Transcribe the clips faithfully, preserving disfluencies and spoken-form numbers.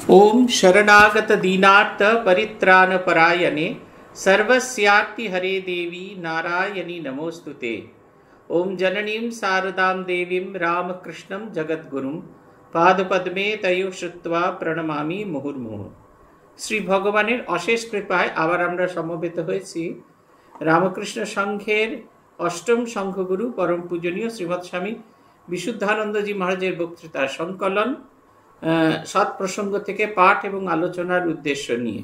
ओम शरणागत दीनार्थ परित्राण परायणे सर्वस्यार्ति हरे देवी नारायणी नमोस्तुते। ओम जननीं शारदां देवीं रामकृष्णं जगद्गुरुं पादपद्मे तयो श्रुत्वा प्रणमामि मुहुर्मुहुः। श्री भगवानेर अशेष कृपाय आबार आमरा समवेत हয়েছি रामकृष्ण संघेर अष्टम संघगुरु परम पूजनीय श्रीमद स्वामी विशुद्धानंदजी महाराजेर बक्तृता संकलन सत्प्रसंग থেকে পাঠ এবং আলোচনার উদ্দেশ্য নিয়ে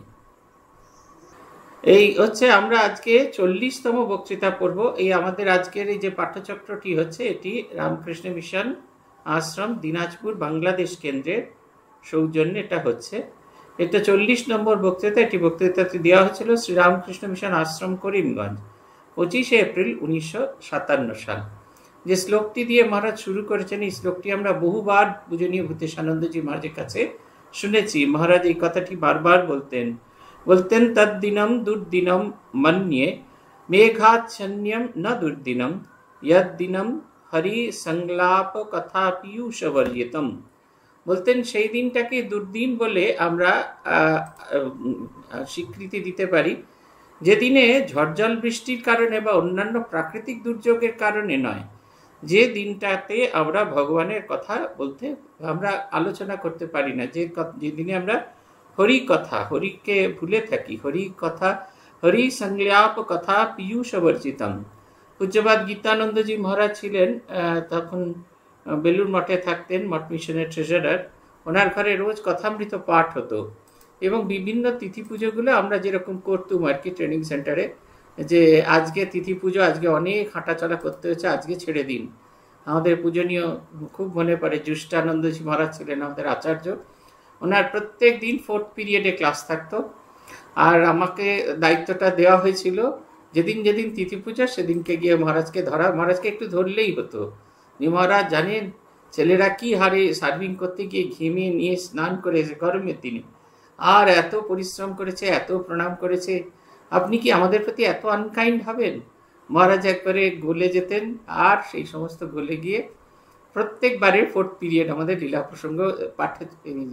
এই হচ্ছে আমরা আজকে চল্লিশতম বক্তৃতা পড়ব। এই আমাদের আজকের এই যে পাঠ্যচক্রটি হচ্ছে এটি রামকৃষ্ণ মিশন আশ্রম দিনাজপুর বাংলাদেশ কেন্দ্রের সৌজন্যে এটা হচ্ছে এটা চল্লিশ নম্বর বক্তৃতা। এটি বক্তৃতাটি দেওয়া হয়েছিল শ্রী রামকৃষ্ণ মিশন আশ্রম করিমগঞ্জ পঁচিশে এপ্রিল উনিশশো সাতান্ন সাল। যে শ্লোকটি দিয়ে মহারাজ শুরু করেছেন এই শ্লোকটি আমরা বহুবার পূজনীয় ভূতেশানন্দজি মহারাজের কাছে শুনেছি। মহারাজ এই কথাটি বারবার বলতেন বলতেন তদ্দিনম দুর্দিনম মন্যে মেঘাচ্ছন্যম ন দুর্দিনম যদ্দিনম হরি সংলাপ কথা পীয়ূষবর্যিতম। বলতেন সেই দিনটাকে দুর্দিন বলে আমরা স্বীকৃতি দিতে পারি যেদিনে ঝড়জল বৃষ্টির কারণে বা অন্যান্য প্রাকৃতিক দুর্যোগের কারণে নয়, যে দিনটাতে আমরা ভগবানের কথা বলতে আমরা আলোচনা করতে পারি না, যে যে দিনে আমরা হরি কথা হরিকে ভুলে থাকি, হরি কথা হরি সংলাপ কথা পীয়ূষবর্জিতম। পূজ্যপাদ গীতানন্দজি মহারাজ ছিলেন তখন বেলুর মঠে থাকতেন, মঠ মিশনের ট্রেজারার। ওনার ঘরে রোজ কথামৃত পাঠ হতো এবং বিভিন্ন তিথি পুজোগুলো আমরা যেরকম করতুম আর কি ট্রেনিং সেন্টারে, যে আজকে তিথি পুজো, আজকে অনেক হাঁটাচলা করতে হচ্ছে, আজকে ছেড়ে দিন। আমাদের পূজনীয় খুব মনে পড়ে জ্যুষ্টানন্দজি মহারাজ ছিলেন আমাদের আচার্য। ওনার প্রত্যেক দিন ফোর্থ পিরিয়ডে ক্লাস থাকতো আর আমাকে দায়িত্বটা দেওয়া হয়েছিল যেদিন যেদিন তিথি পুজো সেদিনকে গিয়ে মহারাজকে ধরা, মহারাজকে একটু ধরলেই হতো যে মহারাজ জানেন ছেলেরা কি হারে সার্ভিং করতে গিয়ে ঘেমে নিয়ে স্নান করে গরমের দিনে আর এত পরিশ্রম করেছে, এত প্রণাম করেছে, আপনি কি আমাদের প্রতি এত আনকাইন্ড হবেন? মহারাজ একবারে গলে যেতেন আর সেই সমস্ত গলে গিয়ে প্রত্যেকবারের ফোর্থ পিরিয়ড আমাদের লীলা প্রসঙ্গ পাঠে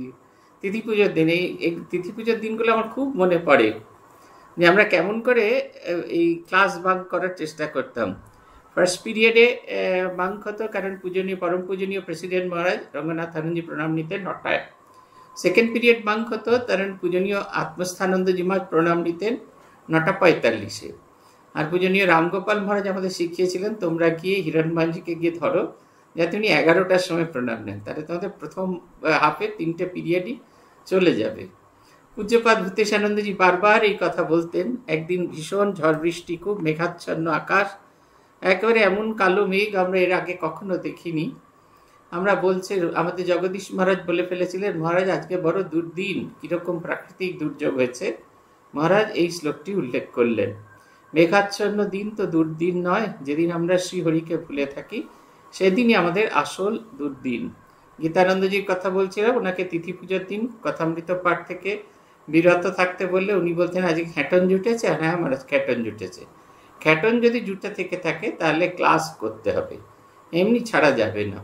তিথি পুজোর দিন, এই তিথি পুজোর দিনগুলো আমার খুব মনে পড়ে যে আমরা কেমন করে এই ক্লাস বাঙ্ক করার চেষ্টা করতাম। ফার্স্ট পিরিয়ডে বাঙ্ক হতো কারণ পূজনীয় পরম পূজনীয় প্রেসিডেন্ট মহারাজ রঙ্গনাথ আনন্দজি প্রণাম নিতেন নটায়। সেকেন্ড পিরিয়ড বাঙ্ক হতো কারণ পূজনীয় আত্মস্থানন্দজি মহারাজ প্রণাম নিতেন নটা পঁয়তাল্লিশে। আর পূজনীয় রামগোপাল মহারাজ আমাদের শিখিয়েছিলেন তোমরা গিয়ে হিরণবাঞ্জিকে গিয়ে ধরো যাতে উনি এগারোটার সময় প্রণাম নেন, তাহলে তোমাদের প্রথম হাফে তিনটে পিরিয়ডই চলে যাবে। পূজ্যপাদ ভূতেশানন্দজি বারবার এই কথা বলতেন। একদিন ভীষণ ঝড় বৃষ্টি, খুব মেঘাচ্ছন্ন আকাশ, একেবারে এমন কালো মেঘ আমরা এর আগে কখনো দেখিনি। আমরা বলছে আমাদের জগদীশ মহারাজ বলে ফেলেছিলেন মহারাজ আজকে বড় দুর্দিন, কিরকম প্রাকৃতিক দুর্যোগ হয়েছে। মহারাজ এই শ্লোকটি উল্লেখ করলেন, মেঘাচ্ছন্ন দিন তো দুর্দিন নয়, যেদিন আমরা শ্রীহরিকে ভুলে থাকি সেদিনই আমাদের আসল দুর্দিন। গীতানন্দজির কথা বলছিলাম, ওনাকে তিথি পুজোর দিন কথামৃত পাঠ থেকে বিরত থাকতে বললে উনি বলতেন আজকে খ্যাটন জুটেছে। হ্যাঁ মহারাজ খ্যাটন জুটেছে, খ্যাটন যদি জুটে থেকে থাকে তাহলে ক্লাস করতে হবে, এমনি ছাড়া যাবে না।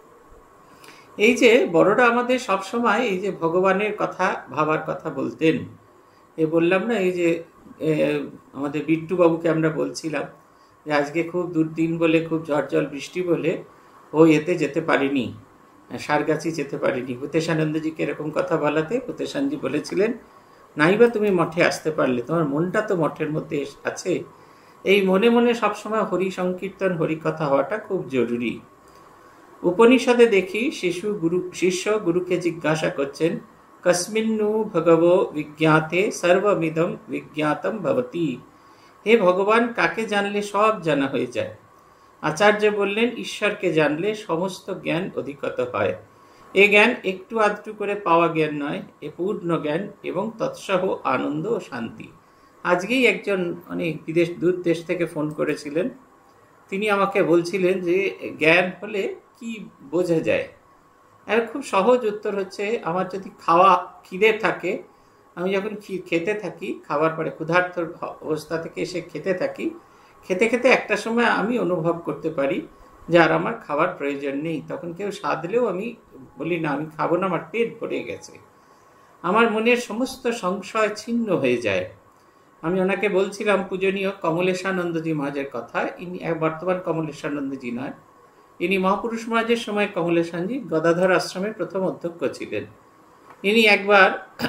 এই যে বড়রা আমাদের সবসময় এই যে ভগবানের কথা ভাবার কথা বলতেন। এ বললাম না এই যে আমাদের বিট্টু বাবুকে আমরা বলছিলাম যে আজকে খুব দুর্দিন বলে, খুব ঝড় জল বৃষ্টি বলে ও এতে যেতে পারিনি, সারগাছি যেতে পারিনি। ভূতেশানন্দজিকে এরকম কথা বলাতে ভূতেশানজি বলেছিলেন নাইবা তুমি মঠে আসতে পারলে, তোমার মনটা তো মঠের মধ্যে আছে, এই মনে মনে সবসময় হরি সংকীর্তন হরি কথা হওয়াটা খুব জরুরি। উপনিষদে দেখি শিশু গুরু শিষ্য গুরুকে জিজ্ঞাসা করছেন কস্মিন্নু ভগব বিজ্ঞাতে সর্বমিদম বিজ্ঞাতম ভবতি। হে ভগবান, কাকে জানলে সব জানা হয়ে যায়? আচার্য বললেন ঈশ্বরকে জানলে সমস্ত জ্ঞান অধিকত হয়। এ জ্ঞান একটু আধটু করে পাওয়া জ্ঞান নয়, এ পূর্ণ জ্ঞান এবং তৎসহ আনন্দ ও শান্তি। আজকেই একজন অনেক বিদেশ দূর দেশ থেকে ফোন করেছিলেন, তিনি আমাকে বলছিলেন যে জ্ঞান হলে কি বোঝা যায়। এর খুব সহজ উত্তর হচ্ছে আমার যদি খাওয়া খিদে থাকে, আমি যখন খেতে থাকি খাওয়ার পরে ক্ষুধার্ত অবস্থা থেকে এসে খেতে থাকি, খেতে খেতে একটা সময় আমি অনুভব করতে পারি যে আর আমার খাওয়ার প্রয়োজন নেই। তখন কেউ স্বাদ দিলেও আমি বলি না আমি খাবো না, আমার পেট ভরে গেছে। আমার মনের সমস্ত সংশয় ছিন্ন হয়ে যায়। আমি ওনাকে বলছিলাম পূজনীয় কমলেশানন্দজি মহারাজের কথা। ইনি বর্তমান কমলেশানন্দজি নয়, ইনি মহাপুরুষ মহারাজের সময় কমলেশানজি গদাধর আশ্রমের প্রথম অধ্যক্ষ ছিলেন। ইনি একবার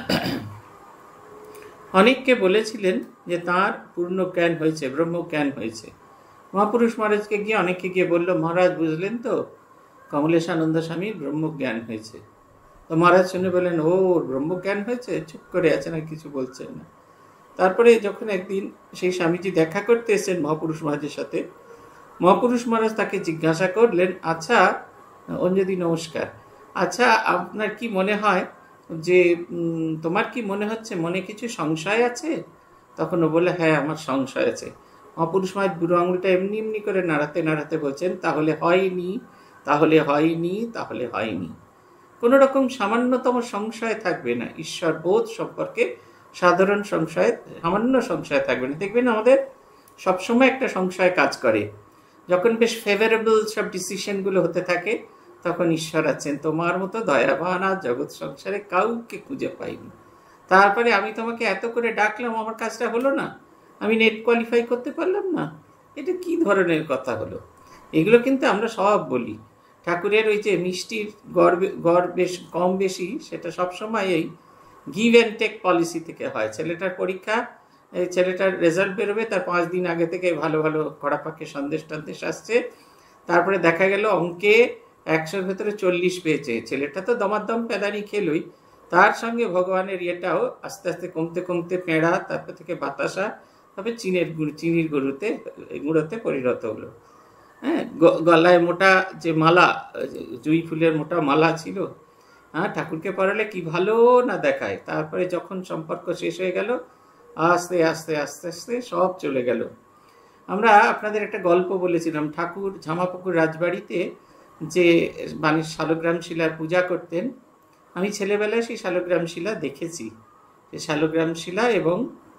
অনেককে বলেছিলেন যে তাঁর পূর্ণ জ্ঞান হয়েছে, ব্রহ্মজ্ঞান হয়েছে। মহাপুরুষ মহারাজকে গিয়ে অনেকে গিয়ে বলল, মহারাজ বুঝলেন তো কমলেশানন্দ স্বামীর ব্রহ্মজ্ঞান হয়েছে। তো মহারাজ শুনে বললেন, ও ব্রহ্মজ্ঞান হয়েছে, চুপ করে আছেন আর কিছু বলছেন না। তারপরে যখন একদিন সেই স্বামীজি দেখা করতে এসেছেন মহাপুরুষ মহারাজের সাথে, মহাপুরুষ মহারাজ তাকে জিজ্ঞাসা করলেন, আচ্ছা অঞ্জলি নমস্কার, আচ্ছা আপনার কি মনে হয় যে তোমার কি মনে হচ্ছে মনে কিছু সংশয় আছে? তখন ও বলে, হ্যাঁ আমার সংশয় আছে। মহাপুরুষ মহারাজ বুড়ো আঙুলটা এমনি এমনি করে নাড়াতে নাড়াতে বলছেন, তাহলে হয়নি, তাহলে হয়নি, তাহলে হয়নি। কোনো রকম সামান্যতম সংশয় থাকবে না ঈশ্বর বোধ সম্পর্কে, সাধারণ সংশয়, সামান্য সংশয় থাকবে না। দেখবেন আমাদের সবসময় একটা সংশয় কাজ করে, যখন বেশ ফেভারেবল সব ডিসিশনগুলো হতে থাকে তখন ঈশ্বর আছেন, তোমার মতো দয়াবান আর জগৎ সংসারে কাউকে খুঁজে পাইনি। তারপরে আমি তোমাকে এত করে ডাকলাম, আমার কাজটা হলো না, আমি নেট কোয়ালিফাই করতে পারলাম না, এটা কি ধরনের কথা হলো? এগুলো কিন্তু আমরা সব বলি। ঠাকুরের ওই যে মিষ্টির গড় গড় বেশ কম বেশি, সেটা সবসময় এই গিভ অ্যান্ড টেক পলিসি থেকে হয়। ছেলেটার পরীক্ষা, এই ছেলেটার রেজাল্ট বেরোবে, তার পাঁচ দিন আগে থেকে ভালো ভালো কড়াপাকে সন্দেশ টন্দেশ আসছে। তারপরে দেখা গেল অঙ্কে একশোর ভেতরে চল্লিশ পেয়েছে। ছেলেটা তো দমাদম প্যাদানি খেলই, তার সঙ্গে ভগবানের ইয়েটাও আস্তে আস্তে কমতে কমতে পেঁড়া, তারপর থেকে বাতাসা, তারপরে চিনের গুঁড়ো, চিনির গরুতে গুঁড়োতে পরিণত হলো। হ্যাঁ, গলায় মোটা যে মালা, জুঁই ফুলের মোটা মালা ছিল, হ্যাঁ ঠাকুরকে পড়ালে কি ভালো না দেখায়। তারপরে যখন সম্পর্ক শেষ হয়ে গেল, আস্তে আস্তে আস্তে আস্তে সব চলে গেল। আমরা আপনাদের একটা গল্প বলেছিলাম, ঠাকুর ঝামাপুকুর রাজবাড়িতে যে মানে শালগ্রাম শিলার পূজা করতেন, আমি ছেলেবেলায় সেই শালগ্রাম শিলা দেখেছি। সেই শালগ্রাম শিলা এবং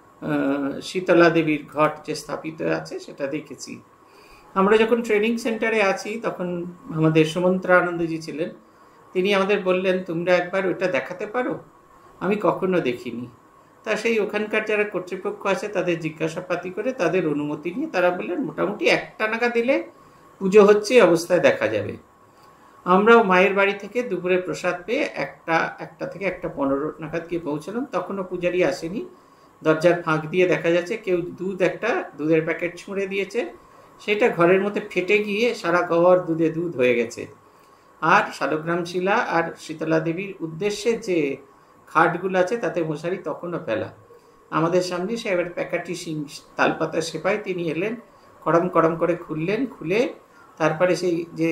শীতলা দেবীর ঘট যে স্থাপিত আছে সেটা দেখেছি। আমরা যখন ট্রেনিং সেন্টারে আছি তখন আমাদের সুমন্ত্রা আনন্দজি ছিলেন, তিনি আমাদের বললেন, তোমরা একবার ওটা দেখাতে পারো? আমি কখনো দেখিনি। তা সেই ওখানকার যারা কর্তৃপক্ষ আছে তাদের জিজ্ঞাসাপাতি করে তাদের অনুমতি নিয়ে তারা বললেন মোটামুটি একটা নাগা দিলে পুজো হচ্ছে অবস্থায় দেখা যাবে। আমরাও মায়ের বাড়ি থেকে দুপুরে প্রসাদ পেয়ে একটা একটা থেকে একটা পনেরো নাগাদ গিয়ে পৌঁছলাম। তখনও পূজারি আসেনি। দরজার ফাঁক দিয়ে দেখা যাচ্ছে কেউ দুধ, একটা দুধের প্যাকেট ছুঁড়ে দিয়েছে, সেটা ঘরের মধ্যে ফেটে গিয়ে সারা ঘর দুধে দুধ হয়ে গেছে। আর শালগ্রাম শিলা আর শীতলা দেবীর উদ্দেশ্যে যে খাটগুলো আছে তাতে মশারি তখনও ফেলা। আমাদের সামনে সে এবার প্যাকাটি সিং তালপাতা সেপাই তিনি এলেন, কড়ম কড়ম করে খুললেন, খুলে তারপরে সেই যে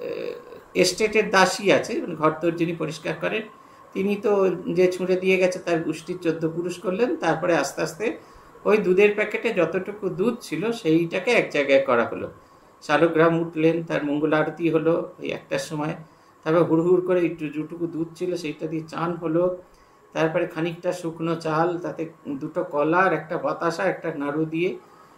এস্টেটের দাসী আছে, ঘর তোর যিনি পরিষ্কার করেন, তিনি তো যে ছুঁড়ে দিয়ে গেছে তার গোষ্ঠীর চোদ্দ পুরুষ করলেন। তারপরে আস্তে আস্তে ওই দুধের প্যাকেটে যতটুকু দুধ ছিল সেইটাকে এক জায়গায় করা হলো। শালগ্রাম উঠলেন, তার মঙ্গল আরতি হলো ওই একটার সময়। তারপর হুড় হুড় করে একটু যেটুকু দুধ ছিল সেইটা দিয়ে চান হলো। তারপরে খানিকটা শুকনো চাল, তাতে দুটো কলা আর একটা বাতাসা, একটা নাড়ু দিয়ে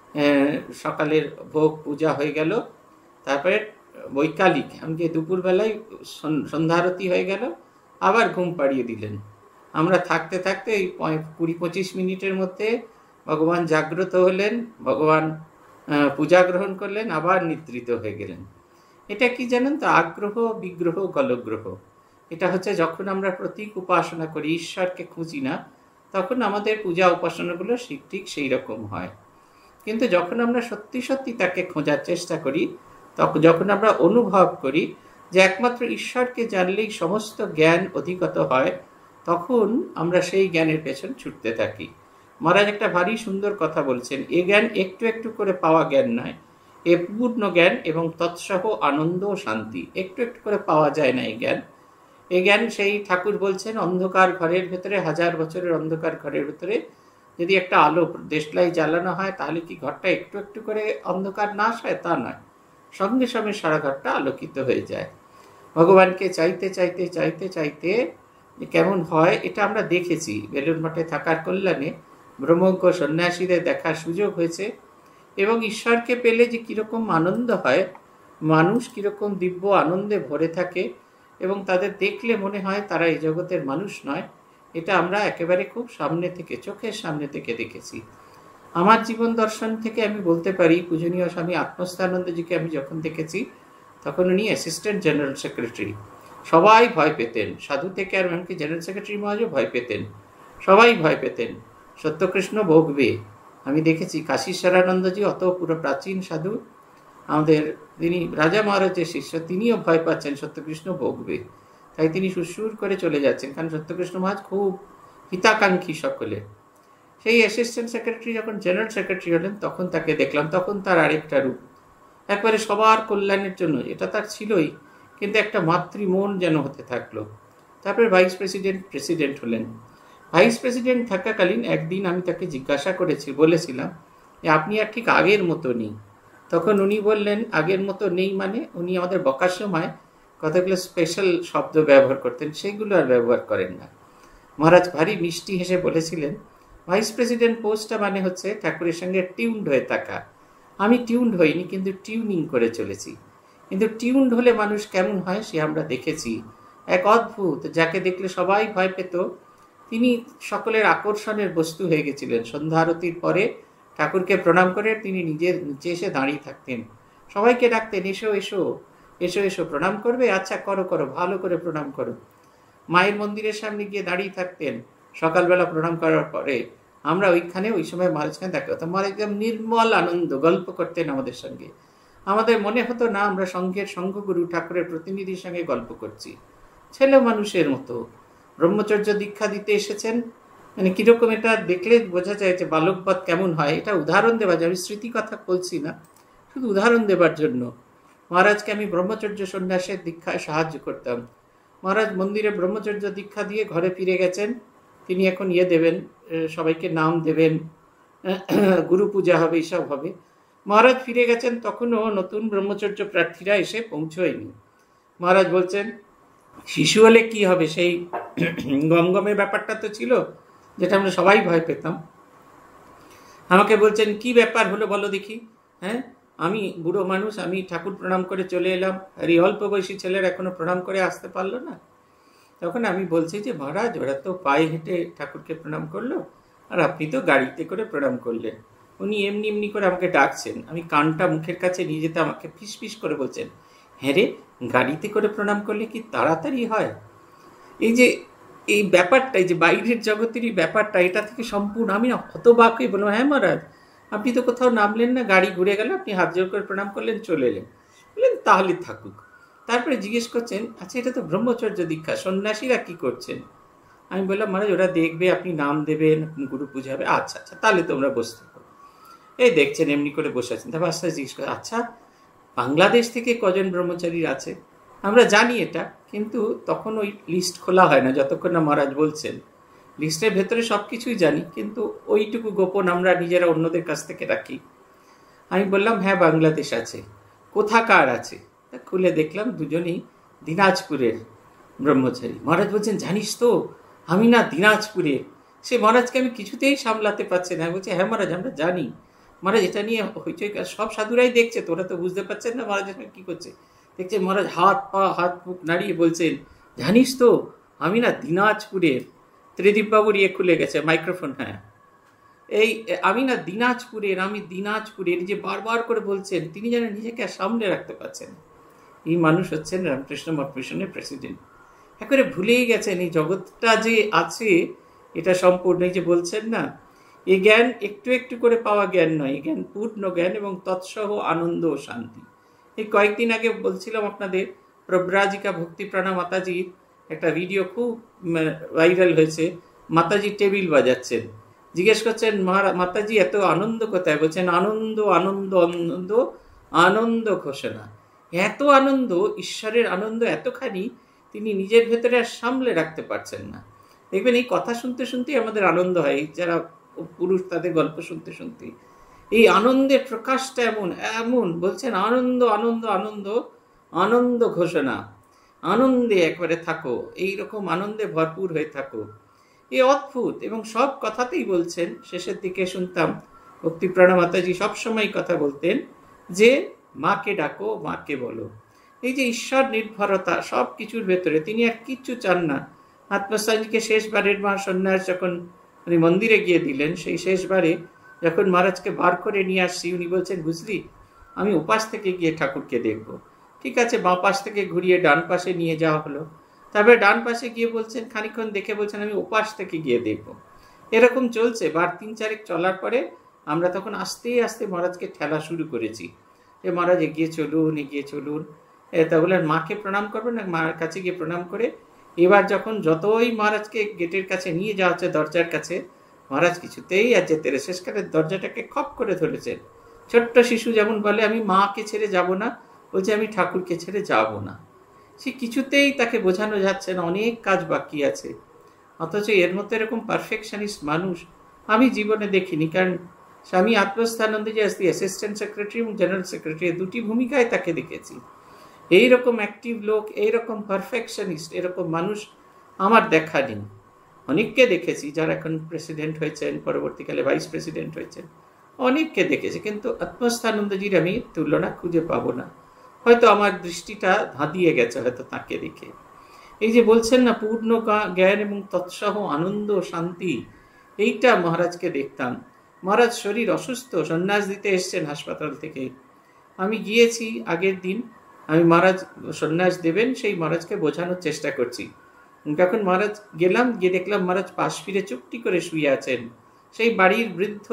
সকালের ভোগ পূজা হয়ে গেল। তারপরে বৈকালিক এমনকি দুপুরবেলায় সন্ধ্যা আরতি হয়ে গেল, আবার ঘুম পাড়িয়ে দিলেন। আমরা থাকতে থাকতে এই কুড়ি পঁচিশ মিনিটের মধ্যে ভগবান জাগ্রত হলেন, ভগবান পূজা গ্রহণ করলেন, আবার নিদ্রিত হয়ে গেলেন। এটা কি জানেন তো? আগ্রহ বিগ্রহ গলগ্রহ। এটা হচ্ছে যখন আমরা প্রতীক উপাসনা করি, ঈশ্বরকে খুঁজি না, তখন আমাদের পূজা উপাসনাগুলো ঠিক সেই রকম হয়। কিন্তু যখন আমরা সত্যি সত্যি তাকে খোঁজার চেষ্টা করি, তখন যখন আমরা অনুভব করি যে একমাত্র ঈশ্বরকে জানলেই সমস্ত জ্ঞান অধিগত হয়, তখন আমরা সেই জ্ঞানের পেছন ছুটতে থাকি। মহারাজ একটা ভারী সুন্দর কথা বলছেন, এ জ্ঞান একটু একটু করে পাওয়া জ্ঞান নয়, এ পূর্ণ জ্ঞান এবং তৎসহ আনন্দ ও শান্তি। একটু একটু করে পাওয়া যায় না এই জ্ঞান। এই জ্ঞান সেই ঠাকুর বলছেন, অন্ধকার ঘরের ভেতরে, হাজার বছরের অন্ধকার ঘরের ভেতরে যদি একটা আলো দেশলাই জ্বালানো হয়, তাহলে কি ঘরটা একটু একটু করে অন্ধকার নাশ হয়? তা নয়, সঙ্গে সঙ্গে সারা ঘরটা আলোকিত হয়ে যায়। ভগবানকে চাইতে চাইতে চাইতে চাইতে কেমন হয় এটা আমরা দেখেছি। বেলুড় মঠে থাকার কল্যাণে ব্রহ্মজ্ঞ সন্ন্যাসীদের দেখার সুযোগ হয়েছে, এবং ঈশ্বরকে পেলে যে কীরকম আনন্দ হয়, মানুষ কীরকম দিব্য আনন্দে ভরে থাকে, এবং তাদের দেখলে মনে হয় তারা এই জগতের মানুষ নয়, এটা আমরা একেবারে খুব সামনে থেকে, চোখের সামনে থেকে দেখেছি। আমার জীবন দর্শন থেকে আমি বলতে পারি, পূজনীয় স্বামী আত্মস্থানন্দজিকে আমি যখন দেখেছি তখন উনি অ্যাসিস্ট্যান্ট জেনারেল সেক্রেটারি, সবাই ভয় পেতেন, সাধু থেকে আর এমনকি জেনারেল সেক্রেটারি মহাজও ভয় পেতেন, সবাই ভয় পেতেন। সত্যকৃষ্ণ ভোগবে আমি দেখেছি, কাশীশ্বরানন্দজি অত পুরো প্রাচীন সাধু, আমাদের তিনি রাজা মহারাজের শিষ্য, তিনিও ভয় পাচ্ছেন সত্যকৃষ্ণ ভোগবে, তাই তিনি সুরসুর করে চলে যাচ্ছেন, কারণ সত্যকৃষ্ণ মহারাজ খুব হিতাকাঙ্ক্ষী সকলে। সেই অ্যাসিস্ট্যান্ট সেক্রেটারি যখন জেনারেল সেক্রেটারি হলেন তখন তাকে দেখলাম, তখন তার আরেকটা রূপ, একবারে সবার কল্যাণের জন্য, এটা তার ছিলই, কিন্তু একটা মাতৃমন যেন হতে থাকলো। তারপরে ভাইস প্রেসিডেন্ট প্রেসিডেন্ট হলেন। ভাইস প্রেসিডেন্ট থাকাকালীন একদিন আমি তাকে জিজ্ঞাসা করেছি, বলেছিলাম যে আপনি আর ঠিক আগের মতো নেই। তখন উনি বললেন আগের মতো নেই মানে, উনি আমাদের বকার সময় কতগুলো স্পেশাল শব্দ ব্যবহার করতেন, সেগুলো আর ব্যবহার করেন না। মহারাজ ভারী মিষ্টি হেসে বলেছিলেন, ভাইস প্রেসিডেন্ট পোস্টটা মানে হচ্ছে ঠাকুরের সঙ্গে টিউনড হয়ে থাকা। আমি টিউনড হইনি, কিন্তু টিউনিং করে চলেছি। কিন্তু টিউনড হলে মানুষ কেমন হয় সে আমরা দেখেছি। এক অদ্ভুত, যাকে দেখলে সবাই ভয় পেত, তিনি সকলের আকর্ষণের বস্তু হয়ে গেছিলেন। সন্ধ্যা আরতির পরে ঠাকুরকে প্রণাম করে তিনি নিজের নিচে এসে দাঁড়িয়ে থাকতেন, সবাইকে ডাকতেন, এসো এসো এসো এসো, প্রণাম করবে, আচ্ছা করো করো, ভালো করে প্রণাম করো। মায়ের মন্দিরের সামনে গিয়ে দাঁড়িয়ে থাকতেন, সকালবেলা প্রণাম করার পরে আমরা ওইখানে ওই সময় মহারাজখানে দেখা হতো। মহারাজ একদম নির্মল আনন্দ, গল্প করতেন আমাদের সঙ্গে। আমাদের মনে হতো না আমরা সঙ্ঘের সঙ্ঘগুরু ঠাকুরের প্রতিনিধির সঙ্গে গল্প করছি, ছেলে মানুষের মতো। ব্রহ্মচর্য দীক্ষা দিতে এসেছেন, মানে কিরকম এটা দেখলে বোঝা যায় যে বালকবধ কেমন হয়। এটা উদাহরণ দেওয়া যায়, আমি স্মৃতি কথা বলছি না, শুধু উদাহরণ দেবার জন্য। মহারাজকে আমি ব্রহ্মচর্য সন্ন্যাসের দীক্ষায় সাহায্য করতাম। মহারাজ মন্দিরে ব্রহ্মচর্য দীক্ষা দিয়ে ঘরে ফিরে গেছেন, তিনি এখন ইয়ে দেবেন, সবাইকে নাম দেবেন, গুরু পূজা হবে, এইসব হবে। মহারাজ ফিরে গেছেন, তখনও নতুন ব্রহ্মচর্য প্রার্থীরা এসে পৌঁছয়নি। মহারাজ বলছেন শিশু হলে কি হবে, সেই গমগমের ব্যাপারটা তো ছিল, যেটা আমরা সবাই ভয় পেতাম। আমাকে বলছেন কি ব্যাপার হলো বলো দেখি। হ্যাঁ, আমি বুড়ো মানুষ, আমি ঠাকুর প্রণাম করে চলে এলাম, আর এই অল্প বয়সী ছেলের এখনো প্রণাম করে আসতে পারলো না। তখন আমি বলছি যে মহারাজ ওরা তো পায়ে হেঁটে ঠাকুরকে প্রণাম করলো, আর আপনি তো গাড়িতে করে প্রণাম করলেন। উনি এমনি এমনি করে আমাকে ডাকছেন, আমি কানটা মুখের কাছে নিয়ে যেতে আমাকে ফিস ফিস করে বলছেন, হ্যাঁ রে, গাড়িতে করে প্রণাম করলে কি তাড়াতাড়ি হয়? এই যে এই ব্যাপারটা, এই যে বাইরের জগতেরই ব্যাপারটা, এটা থেকে সম্পূর্ণ আমি হতবাক হয়ে বললাম, হ্যাঁ মহারাজ আপনি তো কোথাও নামলেন না, গাড়ি ঘুরে গেল, আপনি হাত জোর করে প্রণাম করলেন, চলে এলেন। বললেন তাহলে থাকুক। তারপরে জিজ্ঞেস করছেন, আচ্ছা এটা তো ব্রহ্মচর্য দীক্ষা, সন্ন্যাসীরা কি করছেন? আমি বললাম মহারাজ ওরা দেখবে, আপনি নাম দেবেন, আপনি গুরু পূজা হবে। আচ্ছা আচ্ছা, তাহলে তোমরা বসতে পারো। এই দেখছেন এমনি করে বসে আছেন। তারপর আস্তে জিজ্ঞেস করে, আচ্ছা বাংলাদেশ থেকে কজন ব্রহ্মচারী আছে? আমরা জানি এটা, কিন্তু তখন ওই লিস্ট খোলা হয় না যতক্ষণ না মহারাজ বলছেন। লিস্টের ভেতরে সব কিছুই জানি, কিন্তু ওইটুকু গোপন আমরা নিজেরা অন্যদের কাছ থেকে রাখি। আমি বললাম হ্যাঁ বাংলাদেশ আছে। কোথাকার আছে? তা খুলে দেখলাম দুজনেই দিনাজপুরের ব্রহ্মচারী। মহারাজ বলছেন জানিস তো আমি না দিনাজপুরের। সে মহারাজকে আমি কিছুতেই সামলাতে পারছি না। বলছে হ্যাঁ মহারাজ আমরা জানি। মহারাজ এটা নিয়ে হইচই, সব সাধুরাই দেখছে, তোরা তো বুঝতে পারছেন না মহারাজ কি করছে। দেখছে মহারাজ হাত পা হাত মুখ নাড়িয়ে বলছেন, জানিস তো আমি না দিনাজপুরের। ত্রিদীপবাবুর ইয়ে খুলে গেছে মাইক্রোফোন। হ্যাঁ এই আমি না দিনাজপুরের, আমি দিনাজপুরের, যে বারবার করে বলছেন, তিনি যেন নিজেকে সামনে রাখতে পারছেন। এই মানুষ হচ্ছেন রামকৃষ্ণ মঠ মিশনের প্রেসিডেন্ট। একেবারে ভুলেই গেছেন এই জগৎটা যে আছে এটা সম্পূর্ণ। এই যে বলছেন না, এই জ্ঞান একটু একটু করে পাওয়া জ্ঞান নয়, এই জ্ঞান পূর্ণ জ্ঞান এবং তৎসহ আনন্দ ও শান্তি। এই কয়েকদিন আগে বলছিলাম আপনাদের, প্রব্রাজিকা ভক্তিপ্রাণা মাতাজির একটা ভিডিও খুব ভাইরাল হয়েছে। মাতাজি টেবিল বাজাচ্ছেন, জিজ্ঞেস করছেন মাতাজি এত আনন্দ কোথায়? বলছেন আনন্দ আনন্দ আনন্দ আনন্দ ঘোষণা। এত আনন্দ, ঈশ্বরের আনন্দ এতখানি তিনি নিজের ভেতরে আর সামলে রাখতে পারছেন না। দেখবেন এই কথা শুনতে শুনতেই আমাদের আনন্দ হয়, যারা পুরুষ তাদের গল্প শুনতে শুনতে। এই আনন্দের প্রকাশটা এমন এমন বলছেন আনন্দ আনন্দ আনন্দ আনন্দ ঘোষণা। আনন্দে একবারে থাকো, এইরকম আনন্দে ভরপুর হয়ে থাকো। এই অদ্ভুত, এবং সব কথাতেই বলছেন। শেষের দিকে শুনতাম ভক্তিপ্রাণা মাতাজি সবসময় কথা বলতেন যে মাকে ডাকো, মাকে বলো। এই যে ঈশ্বর নির্ভরতা সব কিছুর ভেতরে, তিনি আর কিচ্ছু চান না, আত্মস্থানজিকে শেষবারের মা সন্ন্যাস যখন উনি মন্দিরে গিয়ে দিলেন, সেই শেষবারে যখন মহারাজকে বার করে নিয়ে আসছি, উনি বলছেন, বুঝলি আমি উপাস থেকে গিয়ে ঠাকুরকে দেখব। ঠিক আছে, বাঁ পাশ থেকে ঘুরিয়ে ডান পাশে নিয়ে যাওয়া হলো। তারপরে ডান পাশে গিয়ে বলছেন, খানিক্ষণ দেখে বলছেন আমি উপাস থেকে গিয়ে দেখব। এরকম চলছে। বার তিন চারেক চলার পরে আমরা তখন আস্তে আস্তে মহারাজকে ঠেলা শুরু করেছি যে মহারাজ এগিয়ে চলুন, এগিয়ে চলুন। তা বললেন মাকে প্রণাম করবেন না, মার কাছে গিয়ে প্রণাম করে এবার যখন যতই মহারাজকে গেটের কাছে নিয়ে যাওয়া হচ্ছে, দরজার কাছে, মহারাজ কিছুতেই আর যেতে রে, শেষকালে দরজাটাকে খপ করে ধরেছেন। ছোট্ট শিশু যেমন বলে আমি মাকে ছেড়ে যাব না, বলছে আমি ঠাকুরকে ছেড়ে যাব না। সে কিছুতেই তাকে বোঝানো যাচ্ছে না, অনেক কাজ বাকি আছে। অথচ এর মতো এরকম পারফেকশনিস্ট মানুষ আমি জীবনে দেখিনি। কারণ Swami Atmasthanandaji as the assistant secretary এবং জেনারেল সেক্রেটারি দুটি ভূমিকায় তাকে দেখেছি। এইরকম অ্যাক্টিভ লোক, এইরকম পারফেকশনিস্ট, এরকম মানুষ আমার দেখা নেই। অনেককে দেখেছি যারা এখন প্রেসিডেন্ট হয়েছেন, পরবর্তীকালে ভাইস প্রেসিডেন্ট হয়েছেন, অনেককে দেখেছি, কিন্তু আত্মস্থানন্দজির আমি তুলনা খুঁজে পাবো না। হয়তো আমার দৃষ্টিটা ধাঁধিয়ে গেছে হয়তো তাকে দেখে। এই যে বলছেন না পূর্ণ জ্ঞান এবং তৎসহ আনন্দ শান্তি, এইটা মহারাজকে দেখতাম। মহারাজ শরীর অসুস্থ, সন্ন্যাস দিতে এসছেন হাসপাতাল থেকে। আমি গিয়েছি আগের দিন, আমি মহারাজ সন্ন্যাস দেবেন সেই মহারাজকে বোঝানোর চেষ্টা করছি। যখন মহারাজ গেলাম, গিয়ে দেখলাম মহারাজ পাশ ফিরে চুপটি করে শুয়ে আছেন। সেই বাড়ির বৃদ্ধ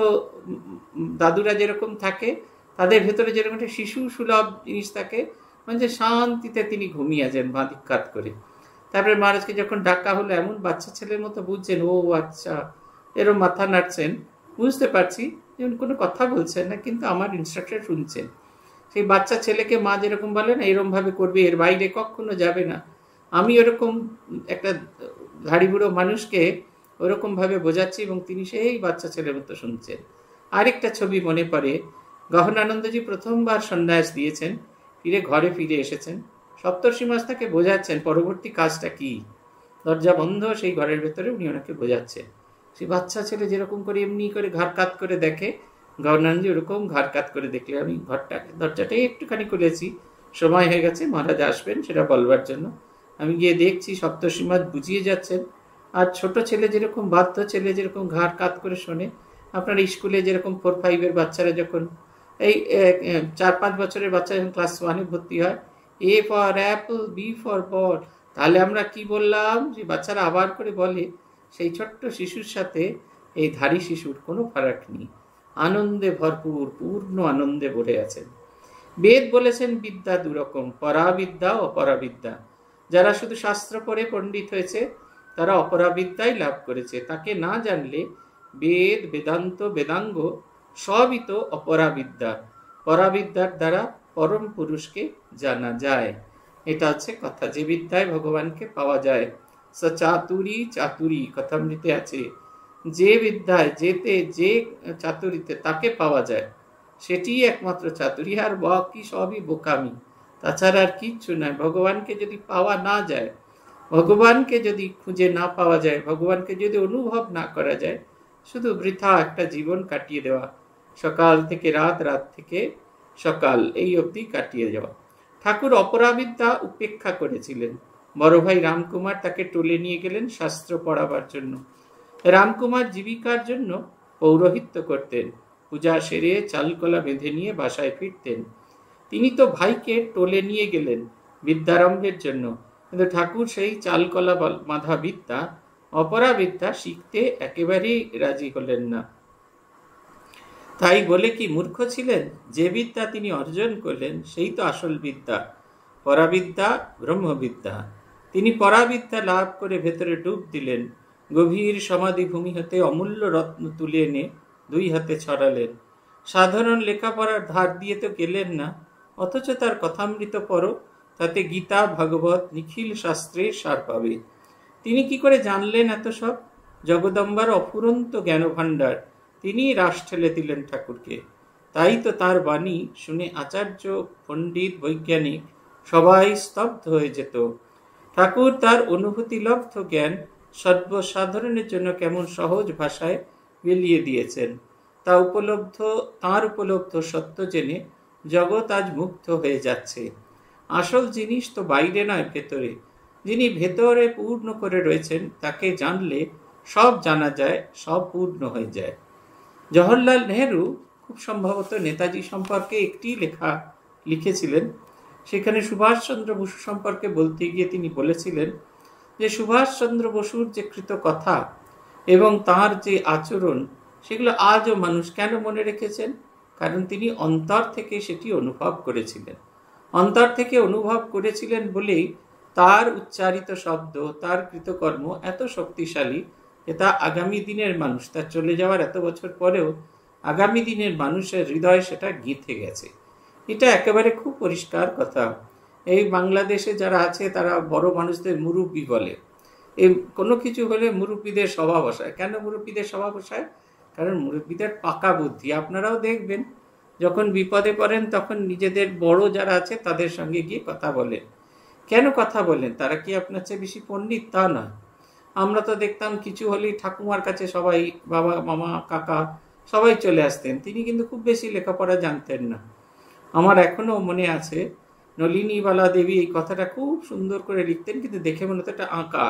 দাদুরা যেরকম থাকে, তাদের ভেতরে যেরকম একটা শিশু সুলভ জিনিস থাকে, মানে শান্তিতে তিনি ঘুমিয়ে আছেন বাঁ দিক কাত করে। তারপরে মহারাজকে যখন ডাকা হলো, এমন বাচ্চা ছেলের মতো বুঝছেন, ও আচ্ছা, এরম মাথা নাড়ছেন, বুঝতে পারছি যে কোনো কথা বলছেন না, কিন্তু আমার ইনস্ট্রাকশন শুনছেন। সেই বাচ্চা ছেলেকে মা যেরকম বলে না এরকম ভাবে করবে, এর বাইরে কখনো যাবে না, আমি ওরকম একটা ধাড়ি বুড়ো মানুষকে ওরকম ভাবে বোঝাচ্ছি এবং তিনি সেই বাচ্চা ছেলের মতো শুনছেন। আরেকটা ছবি মনে পড়ে, গহনানন্দজি প্রথমবার সন্ন্যাস দিয়েছেন, ফিরে ঘরে ফিরে এসেছেন, সপ্তর্ষিমাস তাকে বোঝাচ্ছেন পরবর্তী কাজটা কি। দরজা বন্ধ, সেই ঘরের ভেতরে উনি ওনাকে বোঝাচ্ছেন। সেই বাচ্চা ছেলে যেরকম করে এমনি করে ঘর কাত করে দেখে, গহনানন্দজি ওরকম ঘর কাত করে দেখলে আমি ঘরটা দরজাটাই একটুখানি খুলেছি, সময় হয়ে গেছে মহারাজ আসবেন সেটা বলবার জন্য। আমি গিয়ে দেখছি সপ্তর্ষিমাস বুঝিয়ে যাচ্ছেন। আর ছোট ছেলে যেরকম, বাধ্য ছেলে যেরকম ঘর কাত করে শোনে, আপনার স্কুলে যেরকম ফোর ফাইভের বাচ্চারা যখন এই চার পাঁচ বছরের বাচ্চা যখন ক্লাস ওয়ানে ভর্তি হয়, A for apple, B for ball, তাহলে আমরা কি বললাম যে বাচ্চারা আবার করে বলে, সেই ছোট্ট শিশুর সাথে এই ধারী শিশুর কোনো ফারাক নেই, আনন্দে ভরপুর, পূর্ণ আনন্দে ভরে আছেন। বেদ বলেছেন বিদ্যা দুরকম, পরাবিদ্যা, অপরাবিদ্যা। যারা শুধু শাস্ত্র পড়ে পণ্ডিত হয়েছে তারা অপরাবিদ্যাই লাভ করেছে। তাকে না জানলে বেদ, বেদান্ত, বেদাঙ্গ সবই তো অপরাবিদ্যা। পরাবিদ্যার দ্বারা পরম পুরুষকে জানা যায়, এটা হচ্ছে কথা। যে বিদ্যায় ভগবানকে পাওয়া যায়, স চাতুরী চাতুরী কথামৃতে আছে, যে বিদ্যায়, যেতে, যে চাতুরিতে তাকে পাওয়া যায় সেটি একমাত্র চাতুরী, আর বাকি সবই বোকামি, তাছাড়া আর কিচ্ছু নয়। ভগবানকে যদি পাওয়া না যায়, ভগবানকে যদি খুঁজে না পাওয়া যায়, ভগবানকে যদি অনুভব না করা যায়, শুধু বৃথা একটা জীবন কাটিয়ে দেওয়া, সকাল থেকে রাত, রাত থেকে সকাল, এই অবধি কাটিয়ে যাওয়া। ঠাকুর অপরাবিদ্যা উপেক্ষা করেছিলেন। বড় ভাই রামকুমার তাকে টলে নিয়ে গেলেন শাস্ত্র পড়াবার জন্য। রামকুমার জীবিকার জন্য পৌরোহিত্য করতেন, পূজা সেরে চালকলা বেঁধে নিয়ে বাসায় ফিরতেন। তিনি তো ভাইকে টোলে নিয়ে গেলেন বিদ্যারম্ভের জন্য, কিন্তু ঠাকুর সেই চালকলা বাঁধা বিদ্যা, অপরাবিদ্যা শিখতে একেবারেই রাজি হলেন না। তাই বলে কি মূর্খ ছিলেন? যে বিদ্যা তিনি অর্জন করলেন সেই তো আসল বিদ্যা, পরাবিদ্যা, ব্রহ্মবিদ্যা। তিনি পরাবিদ্যা লাভ করে ভেতরে ডুব দিলেন, গভীর সমাধি ভূমি হতে অমূল্য রত্ন তুলে এনে দুই হাতে ছড়ালেন। সাধারণ লেখাপড়ার ধার দিয়ে তো গেলেন না, অথচ তার কথামৃত পড়ো, তাতে গীতা, ভাগবত, নিখিল শাস্ত্রের সার পাবে। তিনি কি করে জানলেন এত সব? জগদম্বার অফুরন্ত জ্ঞানভাণ্ডার, তিনি রাশ ঠেলে দিলেন ঠাকুরকে। তাই তো তার বাণী শুনে আচার্য, পণ্ডিত, বৈজ্ঞানিক সবাই স্তব্ধ হয়ে যেত। ঠাকুর তার অনুভূতিলব্ধ জ্ঞান সর্বসাধারণের জন্য কেমন সহজ ভাষায় বিলিয়ে দিয়েছেন। তা উপলব্ধ, তাঁর উপলব্ধ সত্য জেনে জগৎ আজ মুগ্ধ হয়ে যাচ্ছে। আসল জিনিস তো বাইরে নয়, ভেতরে। যিনি ভেতরে পূর্ণ করে রয়েছেন তাকে জানলে সব জানা যায়, সব পূর্ণ হয়ে যায়। জওহরলাল নেহেরু খুব সম্ভবত নেতাজি সম্পর্কে একটি লেখা লিখেছিলেন। সেখানে সুভাষচন্দ্র বসু সম্পর্কে বলতে গিয়ে তিনি বলেছিলেন যে সুভাষচন্দ্র বসুর যে কৃত কথা এবং তার যে আচরণ সেগুলো আজও মানুষ কেন মনে রেখেছেন? কারণ তিনি অন্তর থেকে সেটি অনুভব করেছিলেন। অন্তর থেকে অনুভব করেছিলেন বলেই তার উচ্চারিত শব্দ, তার কৃতকর্ম এত শক্তিশালী যে তা আগামী দিনের মানুষ, তার চলে যাওয়ার এত বছর পরেও আগামী দিনের মানুষের হৃদয়ে সেটা গেঁথে গেছে। এটা একেবারে খুব পরিষ্কার কথা। এই বাংলাদেশে যারা আছে তারা বড় মানুষদের মুরব্বি বলে। এই কোনো কিছু হলে মুরব্বিদের স্বভাব বসায়। কেন মুরব্বিদের স্বভাব বসায়? কারণ মুরব্বিদের পাকা বুদ্ধি। আপনারাও দেখবেন যখন বিপদে পড়েন তখন নিজেদের বড় যারা আছে তাদের সঙ্গে গিয়ে কথা বলেন। কেন কথা বলেন? তারা কি আপনার চেয়ে বেশি পণ্ডিত? তা নয়। আমরা তো দেখতাম কিছু হলেই ঠাকুমার কাছে সবাই, বাবা, মামা, কাকা সবাই চলে আসতেন। তিনি কিন্তু খুব বেশি লেখাপড়া জানতেন না। আমার এখনো মনে আছে নলিনীবালা দেবী এই কথাটা খুব সুন্দর করে লিখতেন, কিন্তু দেখে মনে হতো একটা আঁকা,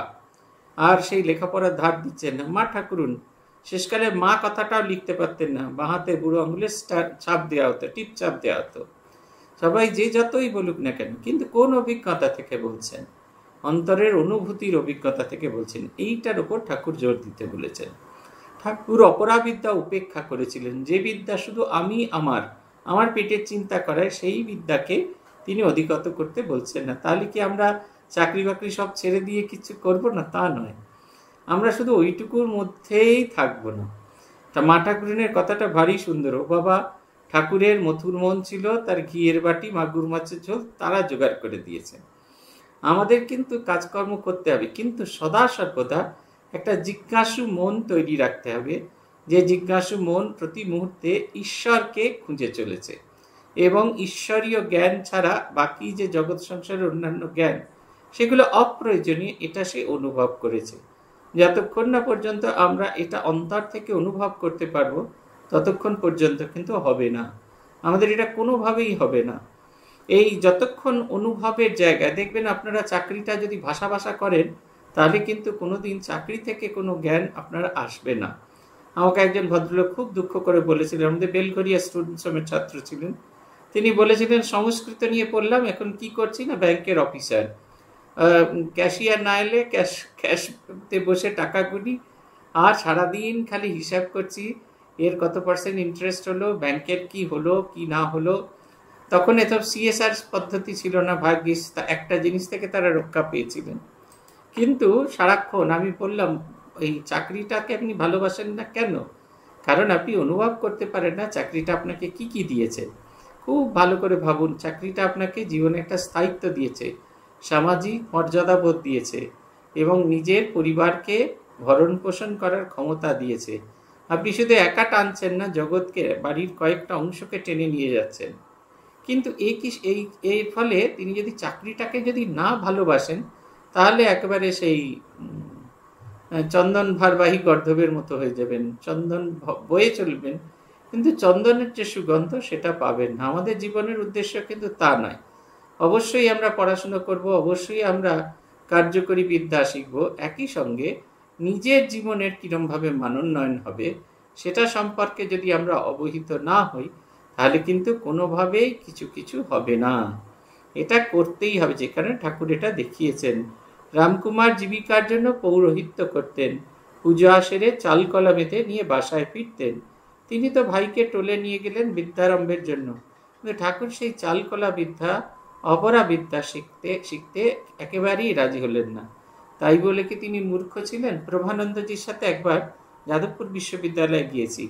আর সেই লেখাপড়ার ধার দিচ্ছেন না। মা ঠাকুরুন শেষকালে মা কথাটাও লিখতে পারতেন না, বাঁহাতে বুড়ো আঙুলে ছাপ দেওয়া হতো, টিপ চাপ দেওয়া হতো। সবাই যে যতই বলুক না কেন, কিন্তু কোন অভিজ্ঞতা থেকে বলছেন? অন্তরের অনুভূতির অভিজ্ঞতা থেকে বলছেন। এইটার উপর ঠাকুর জোর দিতে বলেছেন। ঠাকুর অপরাবিদ্যা উপেক্ষা করেছিলেন। যে বিদ্যা শুধু আমি আমার আমার পেটের চিন্তা করায়, সেই বিদ্যাকে তিনি অধিগত করতে বলছেন না। তাহলে কি আমরা চাকরি বাকরি সব ছেড়ে দিয়ে কিছু করব না? তা নয়। আমরা শুধু ওইটুকুর মধ্যেই থাকবো না। তা মা ঠাকুরিনের কথাটা ভারী সুন্দর। ও বাবা, ঠাকুরের মথুর মন ছিল, তার ঘিয়ের বাটি, মাগুর মাছের ঝোল তারা জোগাড় করে দিয়েছেন। আমাদের কিন্তু কাজকর্ম করতে হবে, কিন্তু সদা সর্বদা একটা জিজ্ঞাসু মন তৈরি রাখতে হবে, যে জিজ্ঞাসু মন প্রতি মুহূর্তে ঈশ্বরকে খুঁজে চলেছে এবং ঈশ্বরীয় জ্ঞান ছাড়া বাকি যে জগৎ সংসারের অন্যান্য জ্ঞান সেগুলো অপ্রয়োজনীয়, এটা সে অনুভব করেছে। যতক্ষণ না পর্যন্ত আমরা এটা অন্তর থেকে অনুভব করতে পারবো ততক্ষণ পর্যন্ত কিন্তু হবে না, আমাদের এটা কোনোভাবেই হবে না। এই যতক্ষণ অনুভবের জায়গায় দেখবেন, আপনারা চাকরিটা যদি ভাষা ভাষা করেন তাহলে কিন্তু কোনোদিন চাকরি থেকে কোনো জ্ঞান আপনার আসবে না। আমাকে একজন ভদ্রলোক খুব দুঃখ করে বলেছিলেন, আমাদের বেলঘরিয়া স্টুডেন্ট শ্রমের ছাত্র ছিলেন। তিনি বলেছিলেন, সংস্কৃত নিয়ে পড়লাম, এখন কি করছি না ব্যাংকের অফিসার, ক্যাশিয়ার না এলে ক্যাশ ক্যাশতে বসে টাকা গুনি, আর সারাদিন খালি হিসাব করছি এর কত পার্সেন্ট ইন্টারেস্ট হলো, ব্যাংকের কি হলো কি না হলো। তখন এত সিএসআর পদ্ধতি ছিল না, ভাগ্যিস একটা জিনিস থেকে তারা রক্ষা পেয়েছিলেন। কিন্তু সারাক্ষণ আমি বললাম, এই চাকরিটাকে আপনি ভালোবাসেন না কেন? কারণ আপনি অনুভব করতে পারেন না চাকরিটা আপনাকে কি কি দিয়েছে। খুব ভালো করে ভাবুন, চাকরিটা আপনাকে জীবনে একটা স্থায়িত্ব দিয়েছে, সামাজিক মর্যাদাবোধ দিয়েছে এবং নিজের পরিবারকে ভরণ পোষণ করার ক্ষমতা দিয়েছে। আপনি শুধু একা টানছেন না, জগৎকে, বাড়ির কয়েকটা অংশকে টেনে নিয়ে যাচ্ছেন। কিন্তু এই কি এই এর ফলে তিনি যদি চাকরিটাকে যদি না ভালোবাসেন তাহলে একেবারে সেই চন্দন ভারবাহী গর্ধবের মতো হয়ে যাবেন, চন্দন বয়ে চলবেন, কিন্তু চন্দনের যে সুগন্ধ সেটা পাবেন না। আমাদের জীবনের উদ্দেশ্য কিন্তু তা নয়। অবশ্যই আমরা পড়াশোনা করব, অবশ্যই আমরা কার্যকরী বিদ্যা শিখব, একই সঙ্গে নিজের জীবনের কিরমভাবে মানোন্নয়ন হবে সেটা সম্পর্কে যদি আমরা অবহিত না হই তাহলে কিন্তু কোনোভাবেই কিছু কিছু হবে না। এটা করতেই হবে, যেখানে ঠাকুর এটা দেখিয়েছেন। রামকুমার জীবিকার জন্য পৌরোহিত্য করতেন, পুজো আসরে চাল কলা বেঁধে নিয়ে বাসায় ফিরতেন। তিনি তো ভাইকে টোলে নিয়ে গেলেন বিদ্যারম্ভের জন্য, কিন্তু ঠাকুর সেই চাল কলা বিদ্যা, অপরা বিদ্যা শিখতে শিখতে একেবারেই রাজি হলেন না। তাই বলে কি তিনি মূর্খ ছিলেন? প্রভানন্দজির সাথে একবার যাদবপুর বিশ্ববিদ্যালয়ে গিয়েছি,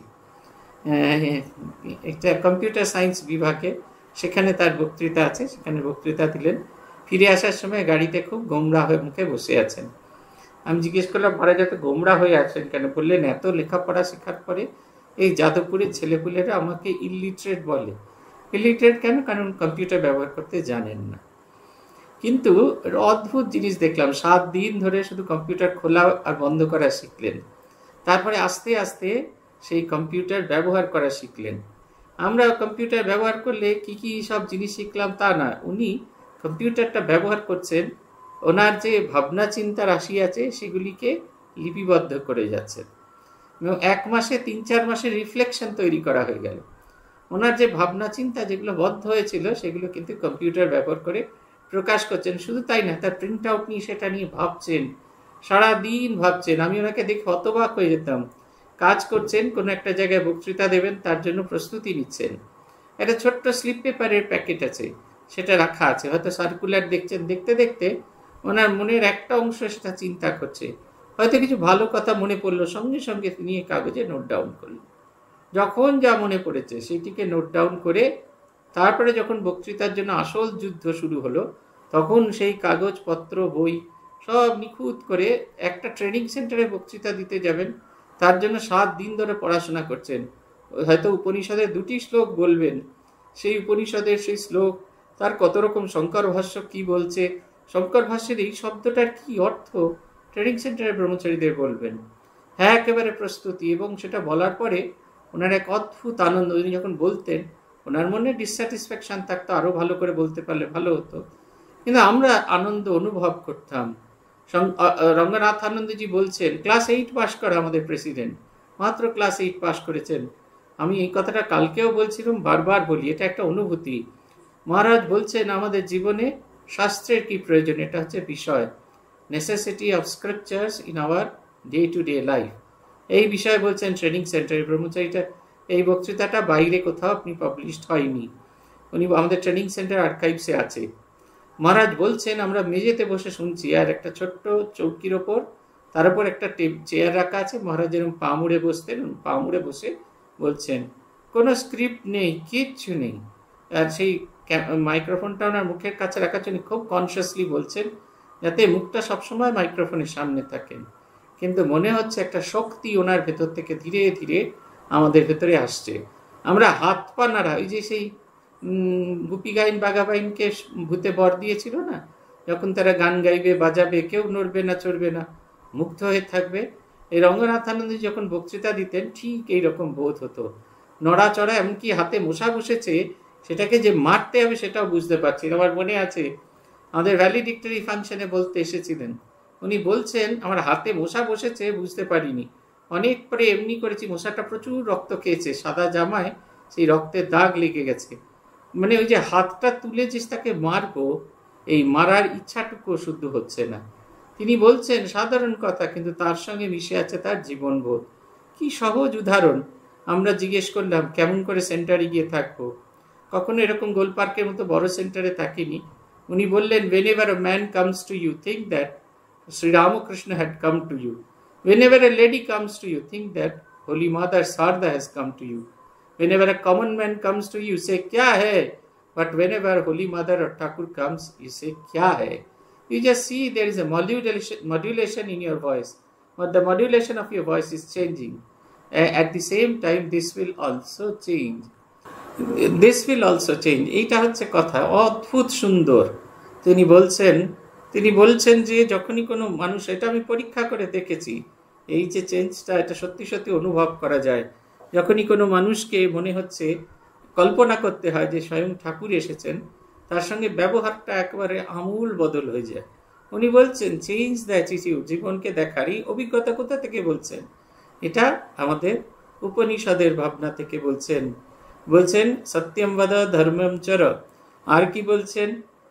একটা কম্পিউটার সায়েন্স বিভাগে, সেখানে তার বক্তৃতা আছে, সেখানে বক্তৃতা দিলেন। ফিরে আসার সময় গাড়িতে খুব গোমরা হয়ে মুখে বসে আছেন। আমি জিজ্ঞেস করলাম, মহারাজ এত গোমরা হয়ে আছেন কেন? বললেন, এত লেখাপড়া শেখার পরে এই যাদবপুরের ছেলেপুলেরা আমাকে ইলিটারেট বলে। ইলিটারেট কেন? কারণ কম্পিউটার ব্যবহার করতে জানেন না। কিন্তু অদ্ভুত জিনিস দেখলাম, সাত দিন ধরে শুধু কম্পিউটার খোলা আর বন্ধ করা শিখলেন, তারপরে আস্তে আস্তে সেই কম্পিউটার ব্যবহার করা শিখলেন। আমরা কম্পিউটার ব্যবহার করলে কি কি সব জিনিস শিখলাম তা না, উনি কম্পিউটারটা ব্যবহার করছেন ওনার যে ভাবনা চিন্তা রাশি আছে সেগুলিকে লিপিবদ্ধ করে যাচ্ছেন এবং এক মাসে তিন চার মাসের রিফ্লেকশন তৈরি করা হয়ে গেল। ওনার যে ভাবনা চিন্তা যেগুলো বদ্ধ হয়েছিল সেগুলো কিন্তু কম্পিউটার ব্যবহার করে প্রকাশ করছেন। শুধু তাই না, তার প্রিন্ট আউট নিয়ে সেটা নিয়ে ভাবছেন, সারাদিন ভাবছেন। আমি ওনাকে দেখে হতবাক হয়ে যেতাম। কাজ করছেন, কোনো একটা জায়গায় বক্তৃতা দেবেন, তার জন্য প্রস্তুতি নিচ্ছেন। একটা ছোট্ট স্লিপ পেপারের প্যাকেট আছে, সেটা রাখা আছে, হয়তো সার্কুলার দেখছেন, দেখতে দেখতে ওনার মনের একটা অংশ সেটা চিন্তা করছে। হয়তো কিছু ভালো কথা মনে পড়লো, সঙ্গে সঙ্গে তিনি কাগজে নোট ডাউন করলেন। যখন যা মনে পড়েছে সেটিকে নোট ডাউন করে তারপরে যখন বক্তৃতার জন্য আসল যুদ্ধ শুরু হলো, তখন সেই কাগজপত্র বই সব নিখুঁত করে একটা ট্রেনিং সেন্টারে বক্তৃতা দিতে যাবেন, তার জন্য সাত দিন ধরে পড়াশোনা করছেন। হয়তো উপনিষদের দুটি শ্লোক বলবেন, সেই উপনিষদের সেই শ্লোক, তার কত রকম শঙ্কর ভাষ্য কি বলছে, শঙ্কর ভাষ্যের এই শব্দটার কি অর্থ ট্রেনিং সেন্টারের ব্রহ্মচারীদের বলবেন। হ্যাঁ, একেবারে প্রস্তুতি। এবং সেটা বলার পরে ওনার এক অদ্ভুত আনন্দ। উনি যখন বলতেন ওনার মনে ডিসস্যাটিসফ্যাকশন থাকতো, আরও ভালো করে বলতে পারলে ভালো হতো, কিন্তু আমরা আনন্দ অনুভব করতাম। রঙ্গনাথ আনন্দজি বলছেন, ক্লাস এইট পাস করা আমাদের প্রেসিডেন্ট, মাত্র ক্লাস এইট পাস করেছেন। আমি এই কথাটা কালকেও বলছিলাম, বারবার বলি, এটা একটা অনুভূতি। মহারাজ বলছেন আমাদের জীবনে শাস্ত্রের কি প্রয়োজন, এটা হচ্ছে বিষয়, necessity of scriptures in our day to day life. এই বিষয়ে বলছেন ট্রেনিং সেন্টারের ব্রহ্মচারীটা। এই বক্তৃতাটা বাইরে কোথাও আপনি পাবলিশড হয়নি, উনি আমাদের ট্রেনিং সেন্টার আর্কাইভসে আছে। মহারাজ বলছেন আমরা মেঝেতে বসে শুনছি, আর একটা ছোট্ট চৌকির ওপর, তার উপর একটা চেয়ার রাখা আছে। মহারাজ যেরকম পা মুড়ে বসতেন, পা মুড়ে বসে বলছেন, কোনো স্ক্রিপ্ট নেই, কিচ্ছু নেই। আর সেই মাইক্রোফোনটা ওনার মুখের কাছে রাখার জন্য খুব কনসিয়াসলি বলছেন, যাতে মুখটা সবসময় মাইক্রোফোনের সামনে থাকেন। কিন্তু মনে হচ্ছে একটা শক্তি ওনার ভেতর থেকে ধীরে ধীরে আমাদের ভেতরে আসছে। আমরা হাত পা নাড়া, ওই যে সেই গুপি গাইন বাঘাবাইনকে ভূতে বর দিয়েছিল না, যখন তারা গান গাইবে বাজাবে, কেউ নড়বে না চড়বে না, মুগ্ধ হয়ে থাকবে। এই রঙ্গনাথানন্দ যখন বক্তৃতা দিতেন ঠিক এইরকম বোধ হতো, নড়াচড়া, এমনকি হাতে মশা বসেছে সেটাকে যে মারতে হবে সেটাও বুঝতে পারছি। আমার মনে আছে আমাদের ভ্যালিডিক্টরি ফাংশনে বলতে এসেছিলেন, উনি বলছেন আমার হাতে মশা বসেছে বুঝতে পারিনি, অনেক পরে এমনি করেছি, মশাটা প্রচুর রক্ত খেয়েছে, সাদা জামায় সেই রক্তের দাগ লেগে গেছে। মানে ওই যে হাতটা তুলে যে তাকে মারবো, এই মারার ইচ্ছাটুকু শুদ্ধ হচ্ছে না। তিনি বলছেন সাধারণ কথা, কিন্তু তার সঙ্গে মিশে আছে তার জীবনবোধ। কি সহজ উদাহরণ। আমরা জিজ্ঞেস করলাম কেমন করে সেন্টারে গিয়ে থাকবো, কখনো এরকম গোল পার্কের মতো বড় সেন্টারে থাকিনি। উনি বললেন, whenever a man comes to you, think that Sri Ramakrishna had come to you. Whenever a lady comes to you, think that Holy Mother Sarda has come to you. Whenever a common man comes to you, say, kya hai? But whenever Holy Mother or Thakur comes, you say, kya hai? You just see there is a modulation, modulation in your voice, but the modulation of your voice is changing. At the same time, this will also change. This will also change. এইটা হচ্ছে কথা, অদ্ভুত সুন্দর। তিনি বলছেন তিনি বলছেন যে যখনই কোনো মানুষ, এটা আমি পরীক্ষা করে দেখেছি, এই যে চেঞ্জটা এটা সত্যি সত্যি অনুভব করা যায়। যখনই কোনো মানুষকে মনে হচ্ছে, কল্পনা করতে হয় যে স্বয়ং ঠাকুর এসেছেন, তার সঙ্গে ব্যবহারটা একেবারে আমূল বদল হয়ে যায়। উনি বলছেন চেঞ্জ দ্য অ্যাটিটিউড, জীবনকে দেখার এই অভিজ্ঞতা কোথা থেকে বলছেন? এটা আমাদের উপনিষদের ভাবনা থেকে বলছেন। বলছেন সত্যম বদ ধর্মম চর। আর কি বলছেন?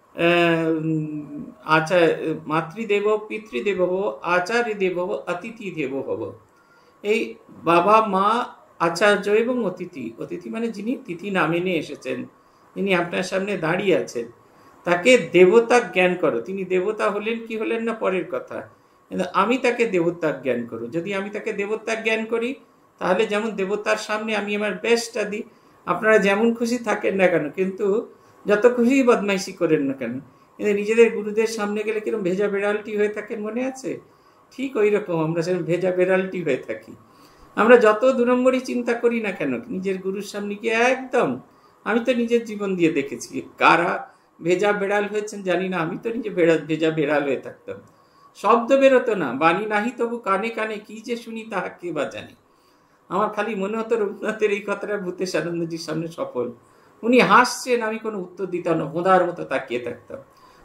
আচার মাতৃদেব পিতৃদেব হব, আচার্য দেব হব, অতিথি দেব হব। এই বাবা মা আচার্য এবং অতিথি, অতিথি মানে যিনি তিথি নামে নিয়ে এসেছেন, যিনি আপনার সামনে দাঁড়িয়ে আছেন, তাকে দেবতা জ্ঞান করো। তিনি দেবতা হলেন কি হলেন না পরের কথা, কিন্তু আমি তাকে দেবতা জ্ঞান করো। যদি আমি তাকে দেবতা জ্ঞান করি, তাহলে যেমন দেবতার সামনে আমি আমার বেস্টটা দিই, আপনারা যেমন খুশি থাকেন না কেন, কিন্তু যত খুশি বদমাইশি করেন না কেন, কিন্তু নিজেদের গুরুদের সামনে গেলে কিরকম ভেজা বেড়ালটি হয়ে থাকেন, মনে আছে? ঠিক ওই রকম আমরা সেরকম ভেজা বেড়ালটি হয়ে থাকি। আমরা যত দু নম্বরই চিন্তা করি না কেন, নিজের গুরুর সামনে গিয়ে একদম, আমি তো নিজের জীবন দিয়ে দেখেছি, কারা ভেজা বেড়াল হয়েছেন জানি না, আমি তো নিজে বেড়া ভেজা বেড়াল হয়ে থাকতাম। শব্দ বেরোতো না, বাণী নাহি তবু কানে কানে কি যে শুনি তাহা কে বা জানি। আমার খালি মনে হতো রবীন্দ্রনাথের এই কথাটা ভূতেশ আনন্দজির সামনে সফল। উনি হাসছেন, আমি কোনো উত্তর দিতাম না, হোঁদার মতো তাকিয়ে থাকতাম।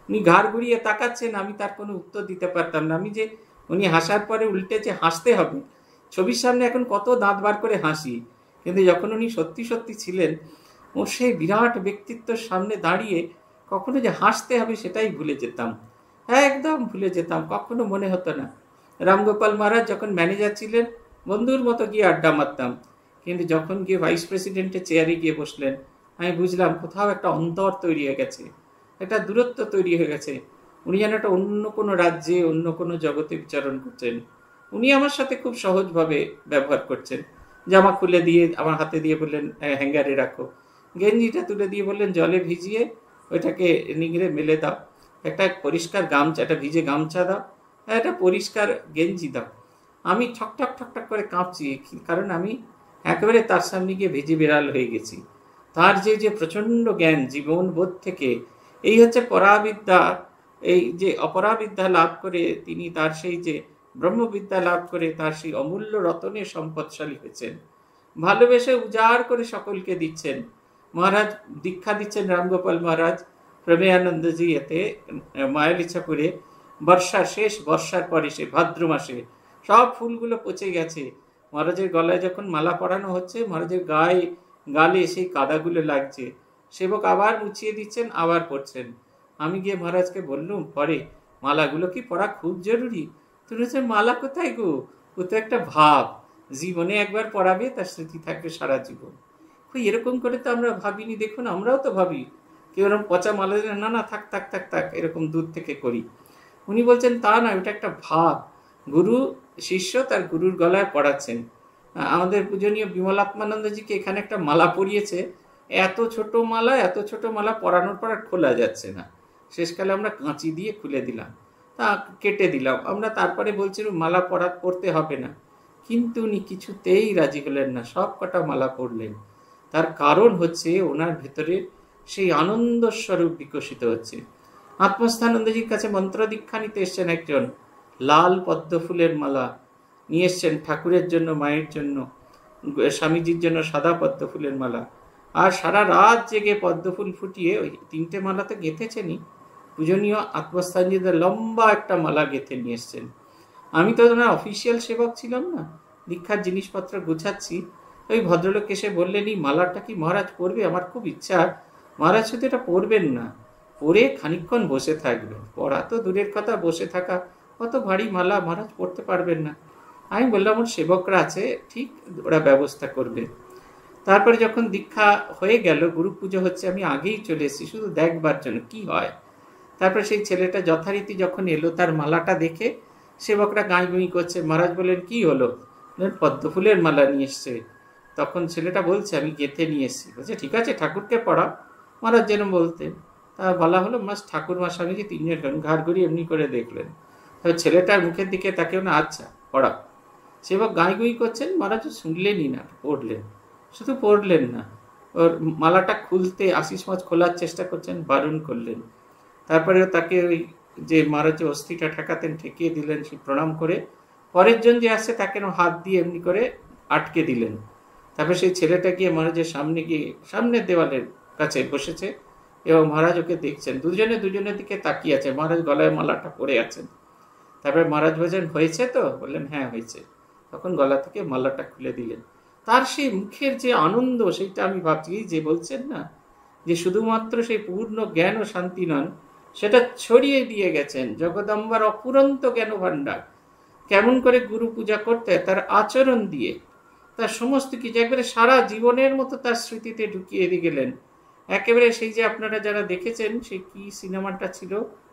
উনি ঘাড় ঘুরিয়ে তাকাচ্ছেন, আমি তার কোনো উত্তর দিতে পারতাম না। আমি যে উনি হাসার পরে উল্টে যে হাসতে হবে, ছবির সামনে এখন কত দাঁত বার করে হাসি, কিন্তু যখন উনি সত্যি সত্যি ছিলেন, ওর সেই বিরাট ব্যক্তিত্বের সামনে দাঁড়িয়ে কখনো যে হাসতে হবে সেটাই ভুলে যেতাম, একদম ভুলে যেতাম, কখনো মনে হতো না। রামগোপাল মহারাজ যখন ম্যানেজার ছিলেন, বন্ধুর মতো গিয়ে আড্ডা মারতাম, কিন্তু যখন গিয়ে ভাইস প্রেসিডেন্টের চেয়ারে গিয়ে বসলেন, আমি বুঝলাম কোথাও একটা অন্তর তৈরি হয়ে গেছে, একটা দূরত্ব তৈরি হয়ে গেছে। উনি যেন একটা অন্য কোনো রাজ্যে, অন্য কোনো জগতে বিচরণ করছেন। উনি আমার সাথে খুব সহজভাবে ব্যবহার করছেন। জামা খুলে দিয়ে আমার হাতে দিয়ে বললেন হ্যাঙ্গারে রাখো, গেঞ্জিটা তুলে দিয়ে বললেন জলে ভিজিয়ে ওইটাকে নিংড়ে মেলে দাও, একটা পরিষ্কার গামছা, একটা ভিজে গামছা দাও, একটা পরিষ্কার গেঞ্জি দাও। আমি ঠক ঠক ঠক ঠক করে কাঁপছি, কারণ আমি একেবারে তার সামনে গিয়ে ভেজে বেড়াল হয়ে গেছি। তার যে যে প্রচণ্ড জ্ঞান জীবন বোধ থেকে, এই হচ্ছে পরাবিদ্যা, এই যে অপরাবিদ্যা লাভ করে তিনি তার সেই যে ব্রহ্মবিদ্যা লাভ করে তার সেই অমূল্য রতনে সম্পদশালী হয়েছেন। ভালোবেসে উজাড় করে সকলকে দিচ্ছেন। মহারাজ দীক্ষা দিচ্ছেন, রামগোপাল মহারাজ প্রমেয়ানন্দজি এতে মায়ালিছাপুরে বর্ষার শেষ, বর্ষার পরে সে ভাদ্র মাসে সব ফুলগুলো পচে গেছে। মহারাজের গলায় যখন মালা পরানো হচ্ছে, মহারাজের গায়ে গালে সেই কাদাগুলো লাগছে, সেবক আবার মুছিয়ে দিচ্ছেন, আবার পড়ছেন। আমি গিয়ে মহারাজকে বললুম পরে, মালাগুলো কি পড়া খুব জরুরি? তুমি হচ্ছে মালা কোথায় গো, ও তো একটা ভাব, জীবনে একবার পড়াবে, তার স্মৃতি থাকবে সারা জীবন। এরকম করে তো আমরা ভাবিনি, দেখুন আমরাও তো ভাবি কেউ এরকম পচা মালা, না না থাক থাক থাক থাক, এরকম দূর থেকে করি। উনি বলছেন তা না, ওটা একটা ভাব, গুরু শিষ্য তার গুরুর গলায় পড়াচ্ছেন। আমাদের পূজনীয় বিমলাত্মানন্দজিকে এখানে একটা মালা পরিয়েছে, এত ছোট মালা, এত ছোট মালা পরানোর পর আর খোলা যাচ্ছে না, শেষকালে আমরা কাঁচি দিয়ে খুলে দিলাম, তা কেটে দিলাম আমরা। তারপরে বলছিলাম মালা পড়া পড়তে হবে না, কিন্তু উনি কিছুতেই রাজি হলেন না, সব কটা মালা পড়লেন। তার কারণ হচ্ছে ওনার ভেতরে সেই আনন্দ স্বরূপ বিকশিত হচ্ছে। আত্মস্থানন্দজির কাছে মন্ত্র দীক্ষা নিতে এসছেন একজন, লাল পদ্ম ফুলের মালা নিয়ে এসছেন ঠাকুরের জন্য, মায়ের জন্য, স্বামীজির জন্য সাদা পদ্ম ফুলের মালা, আর সারা রাত জেগে পদ্ম ফুল ফুটিয়ে ওই তিনটে মালা তো গেঁথেছেনই, পূজনীয় আত্মস্থানজিদের লম্বা একটা মালা গেঁথে নিয়ে এসছেন। আমি তো ওনার অফিসিয়াল সেবক ছিলাম না, দীক্ষার জিনিসপত্র গুছাচ্ছি, ওই ভদ্রলোক এসে বললেন এই মালাটা কি মহারাজ পড়বে? আমার খুব ইচ্ছা। মহারাজ শুধু এটা পড়বেন না, পড়ে খানিকক্ষণ বসে থাকবেন। পড়া তো দূরের কথা, বসে থাকা, কত ভারী মালা, মহারাজ পড়তে পারবেন না। আমি বললাম ওর সেবকরা আছে, ঠিক ওরা ব্যবস্থা করবে। তারপরে যখন দীক্ষা হয়ে গেল, গুরু পুজো হচ্ছে, আমি আগেই চলে এসেছি শুধু দেখবার জন্য কি হয়। তারপরে সেই ছেলেটা যথারীতি যখন এলো, তার মালাটা দেখে সেবকরা গাঁই গুঁই করছে। মহারাজ বললেন কি হলো? পদ্ম ফুলের মালা নিয়ে এসছে। তখন ছেলেটা বলছে আমি গেঁথে নিয়ে এসেছি। বলছে ঠিক আছে ঠাকুরকে পড়াও। মহারাজ যেন বলতেন। তা বলা হলো, মাস ঠাকুর মা স্বামীজি তিনজন ঘাড় ঘুরিয়ে এমনি করে দেখলেন। তবে ছেলেটার মুখের দিকে তাকেও না, আচ্ছা পড়াও। সেবক গাঁই গুঁই করছেন, মহারাজ শুনলেনই না, পড়লেন। শুধু পড়লেন না, ওর মালাটা খুলতে আশিস মাছ খোলার চেষ্টা করছেন, বারণ করলেন। তারপরে তাকে ওই যে মহারাজ অস্থিটা ঠেকাতেন, ঠেকিয়ে দিলেন, সে প্রণাম করে পরের জন যে আসছে তাকে হাত দিয়ে এমনি করে আটকে দিলেন। তারপরে সেই ছেলেটা গিয়ে মহারাজের সামনে গিয়ে সামনের দেওয়ালের কাছে বসেছে এবং মহারাজ ওকে দেখছেন, দুজনে দুজনের দিকে তাকিয়ে আছে। মহারাজ গলায় মালাটা পরে আছেন। তারপরে মহারাজ বলছেন হয়েছে তো? বললেন হ্যাঁ হয়েছে। তখন গলা থেকে মালাটা খুলে দিলেন। তার সেই মুখের যে আনন্দ, সেইটা আমি ভাবছি, যে বলছেন না যে শুধুমাত্র সেই পূর্ণ জ্ঞান ও শান্তি নন, সেটা ছড়িয়ে দিয়ে গেছেন জগদম্বার অপুরন্ত জ্ঞান ভাণ্ডার। কেমন করে গুরু পূজা করতে, তার আচরণ দিয়ে, তার সমস্ত কিছু একেবারে সারা জীবনের মতো তার স্মৃতিতে ঢুকিয়ে দিয়ে গেলেন। একেবারে সেই যে আপনারা যারা দেখেছেন, সেই কি সিনেমাটা ছিল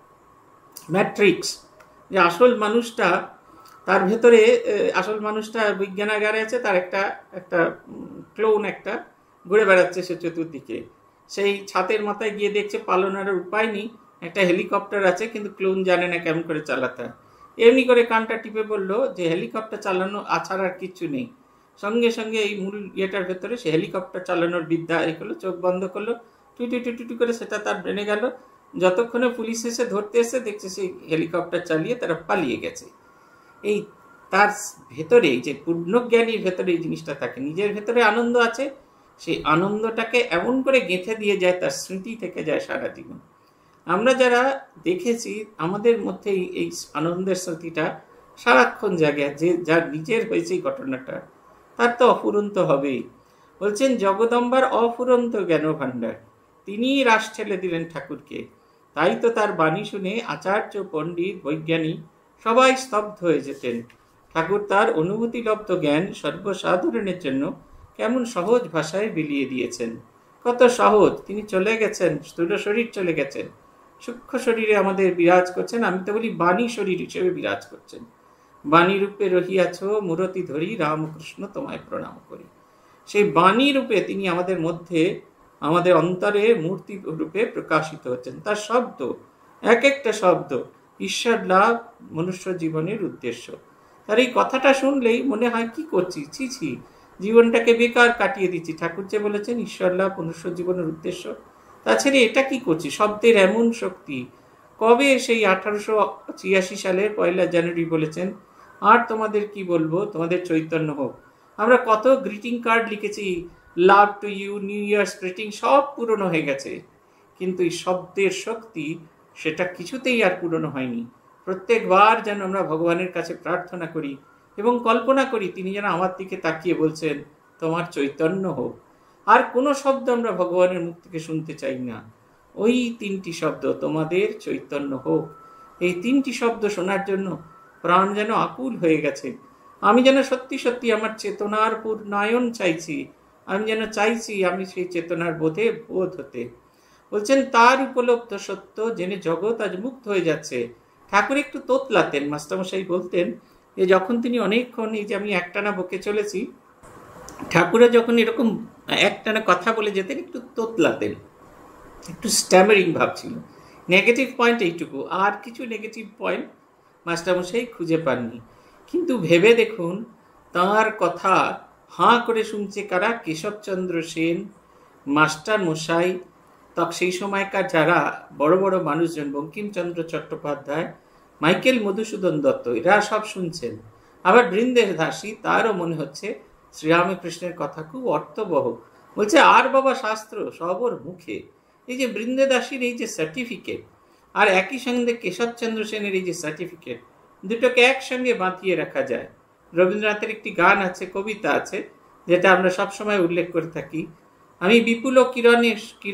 ম্যাট্রিক্স, যে আসল মানুষটা তার ভেতরে, আসল মানুষটা বিজ্ঞানাগারে আছে, তার একটা একটা ক্লোন একটা ঘুরে বেড়াচ্ছে সে চতুর্দিকে। সেই ছাতের মাথায় গিয়ে দেখছে পালনার উপায় নেই, একটা হেলিকপ্টার আছে, কিন্তু ক্লোন জানে না কেমন করে চালাতে হয়। এমনি করে কানটা টিপে বললো যে হেলিকপ্টার চালানো আছাড় আর কিচ্ছু নেই। সঙ্গে সঙ্গে এই মূল ইয়েটার ভেতরে সে হেলিকপ্টার চালানোর বিদ্যা এই করলো, চোখ বন্ধ করলো, টুটি টুটি টুটি করে সেটা তার ব্রেনে গেল। যতক্ষণে পুলিশ এসে ধরতে এসে দেখছে সেই হেলিকপ্টার চালিয়ে তারা পালিয়ে গেছে। এই তার ভেতরে, যে পূর্ণজ্ঞানীর ভেতরে এই জিনিসটা থাকে, নিজের ভেতরে আনন্দ আছে, সেই আনন্দটাকে এমন করে গেঁথে দিয়ে যায়, তার স্মৃতি থেকে যায় সারা জীবন। আমরা যারা দেখেছি আমাদের মধ্যে এই আনন্দের স্মৃতিটা সারাক্ষণ জাগে, যে যার নিজের হয়েছে এই ঘটনাটা তার তো অফুরন্ত হবেই। বলছেন জগদম্বার অফুরন্ত জ্ঞান ভাণ্ডার, তিনিই রাস ঠেলে দিলেন ঠাকুরকে। তাই তো তার বাণী শুনে আচার্য, পণ্ডিত, বৈজ্ঞানিক সবাই স্তব্ধ হয়ে যেতেন। ঠাকুর তার অনুভূতিলব্ধ জ্ঞান সর্বসাধারণের জন্য কেমন সহজ ভাষায় বিলিয়ে দিয়েছেন। কত সহজ! তিনি চলে গেছেন, স্থূল শরীর চলে গেছেন, সূক্ষ্ম শরীরে আমাদের বিরাজ করছেন। আমি তো বলি বাণী শরীর হিসেবে বিরাজ করছেন। বাণী রূপে রহিয়াছ মূরতি ধরি, রামকৃষ্ণ তোমায় প্রণাম করি। সেই বাণী রূপে তিনি আমাদের মধ্যে, আমাদের অন্তরে মূর্তি রূপে প্রকাশিত হচ্ছেন। তার শব্দ, এক একটা শব্দ ঈশ্বর লাভ মনুষ্য জীবনের উদ্দেশ্য। তার এই কথাটা শুনলেই মনে হয় কি করছি, ছি ছি, জীবনটাকে বেকার কাটিয়ে দিচ্ছি। ঠাকুর যে বলেছেন ঈশ্বর লাভ মনুষ্য জীবনের উদ্দেশ্য, তাছাড়া এটা কি করছি? শব্দের এমন শক্তি। কবে সেই আঠারোশো ছিয়াশি সালের পয়লা জানুয়ারি বলেছেন, আর তোমাদের কি বলবো, তোমাদের চৈতন্য হোক। আমরা কত গ্রিটিং কার্ড লিখেছি, love to you, new year's greeting, সব পুরনো হয়ে গেছে। কিন্তু এই শব্দের শক্তি, সেটা কিছুতেই আর পুরনো হয়নি। প্রত্যেকবার যেন আমরা ভগবানের কাছে প্রার্থনা করি এবং কল্পনা করি তিনি যেন আমার দিকে তাকিয়ে বলছেন তোমার চৈতন্য হোক। আর কোনো শব্দ আমরা ভগবানের মুখ থেকে শুনতে চাই না, ওই তিনটি শব্দ, তোমাদের চৈতন্য হোক। এই তিনটি শব্দ শোনার জন্য প্রাণ যেন আকুল হয়ে গেছে। আমি যেন সত্যি সত্যি আমার চেতনার পূর্ণায়ন চাইছি, আমি যেন চাইছি আমি সেই চেতনার বোধে বোধ হতে। বলছেন তার উপলব্ধ সত্য জেনে জগৎ আজ মুক্ত হয়ে যাচ্ছে। ঠাকুর একটু তোতলাতেন, মাস্টারমশাই বলতেন যে যখন তিনি অনেকক্ষণ, এই যে আমি একটানা বকে চলেছি, ঠাকুরে যখন এরকম একটানা কথা বলে যেতেন একটু তোতলাতেন, একটু স্ট্যামারিং ভাব ছিল। নেগেটিভ পয়েন্ট এইটুকু, আর কিছু নেগেটিভ পয়েন্ট মাস্টারমশাই খুঁজে পাননি। কিন্তু ভেবে দেখুন, তাঁর কথা হাঁ করে শুনছে কারা? কেশবচন্দ্র সেন, মাস্টার মশাই, তখন সেই সময়কার যারা বড় বড় মানুষজন, বঙ্কিমচন্দ্র চট্টোপাধ্যায়, মাইকেল মধুসূদন দত্ত, এরা সব শুনছেন। আবার বৃন্দের দাসী, তারও মনে হচ্ছে শ্রীরামকৃষ্ণের কথা খুব অর্থবহ। বলছে আর বাবা শাস্ত্র সবর মুখে। এই যে বৃন্দে দাসীর এই যে সার্টিফিকেট, আর একই সঙ্গে কেশবচন্দ্র সেনের এই যে সার্টিফিকেট, দুটোকে একসঙ্গে বাঁধিয়ে রাখা যায়। রবীন্দ্রনাথের একটি গান আছে, কবিতা আছে, যেটা আমরা সবসময় উল্লেখ করে থাকি, আমি বিপুল কিরণে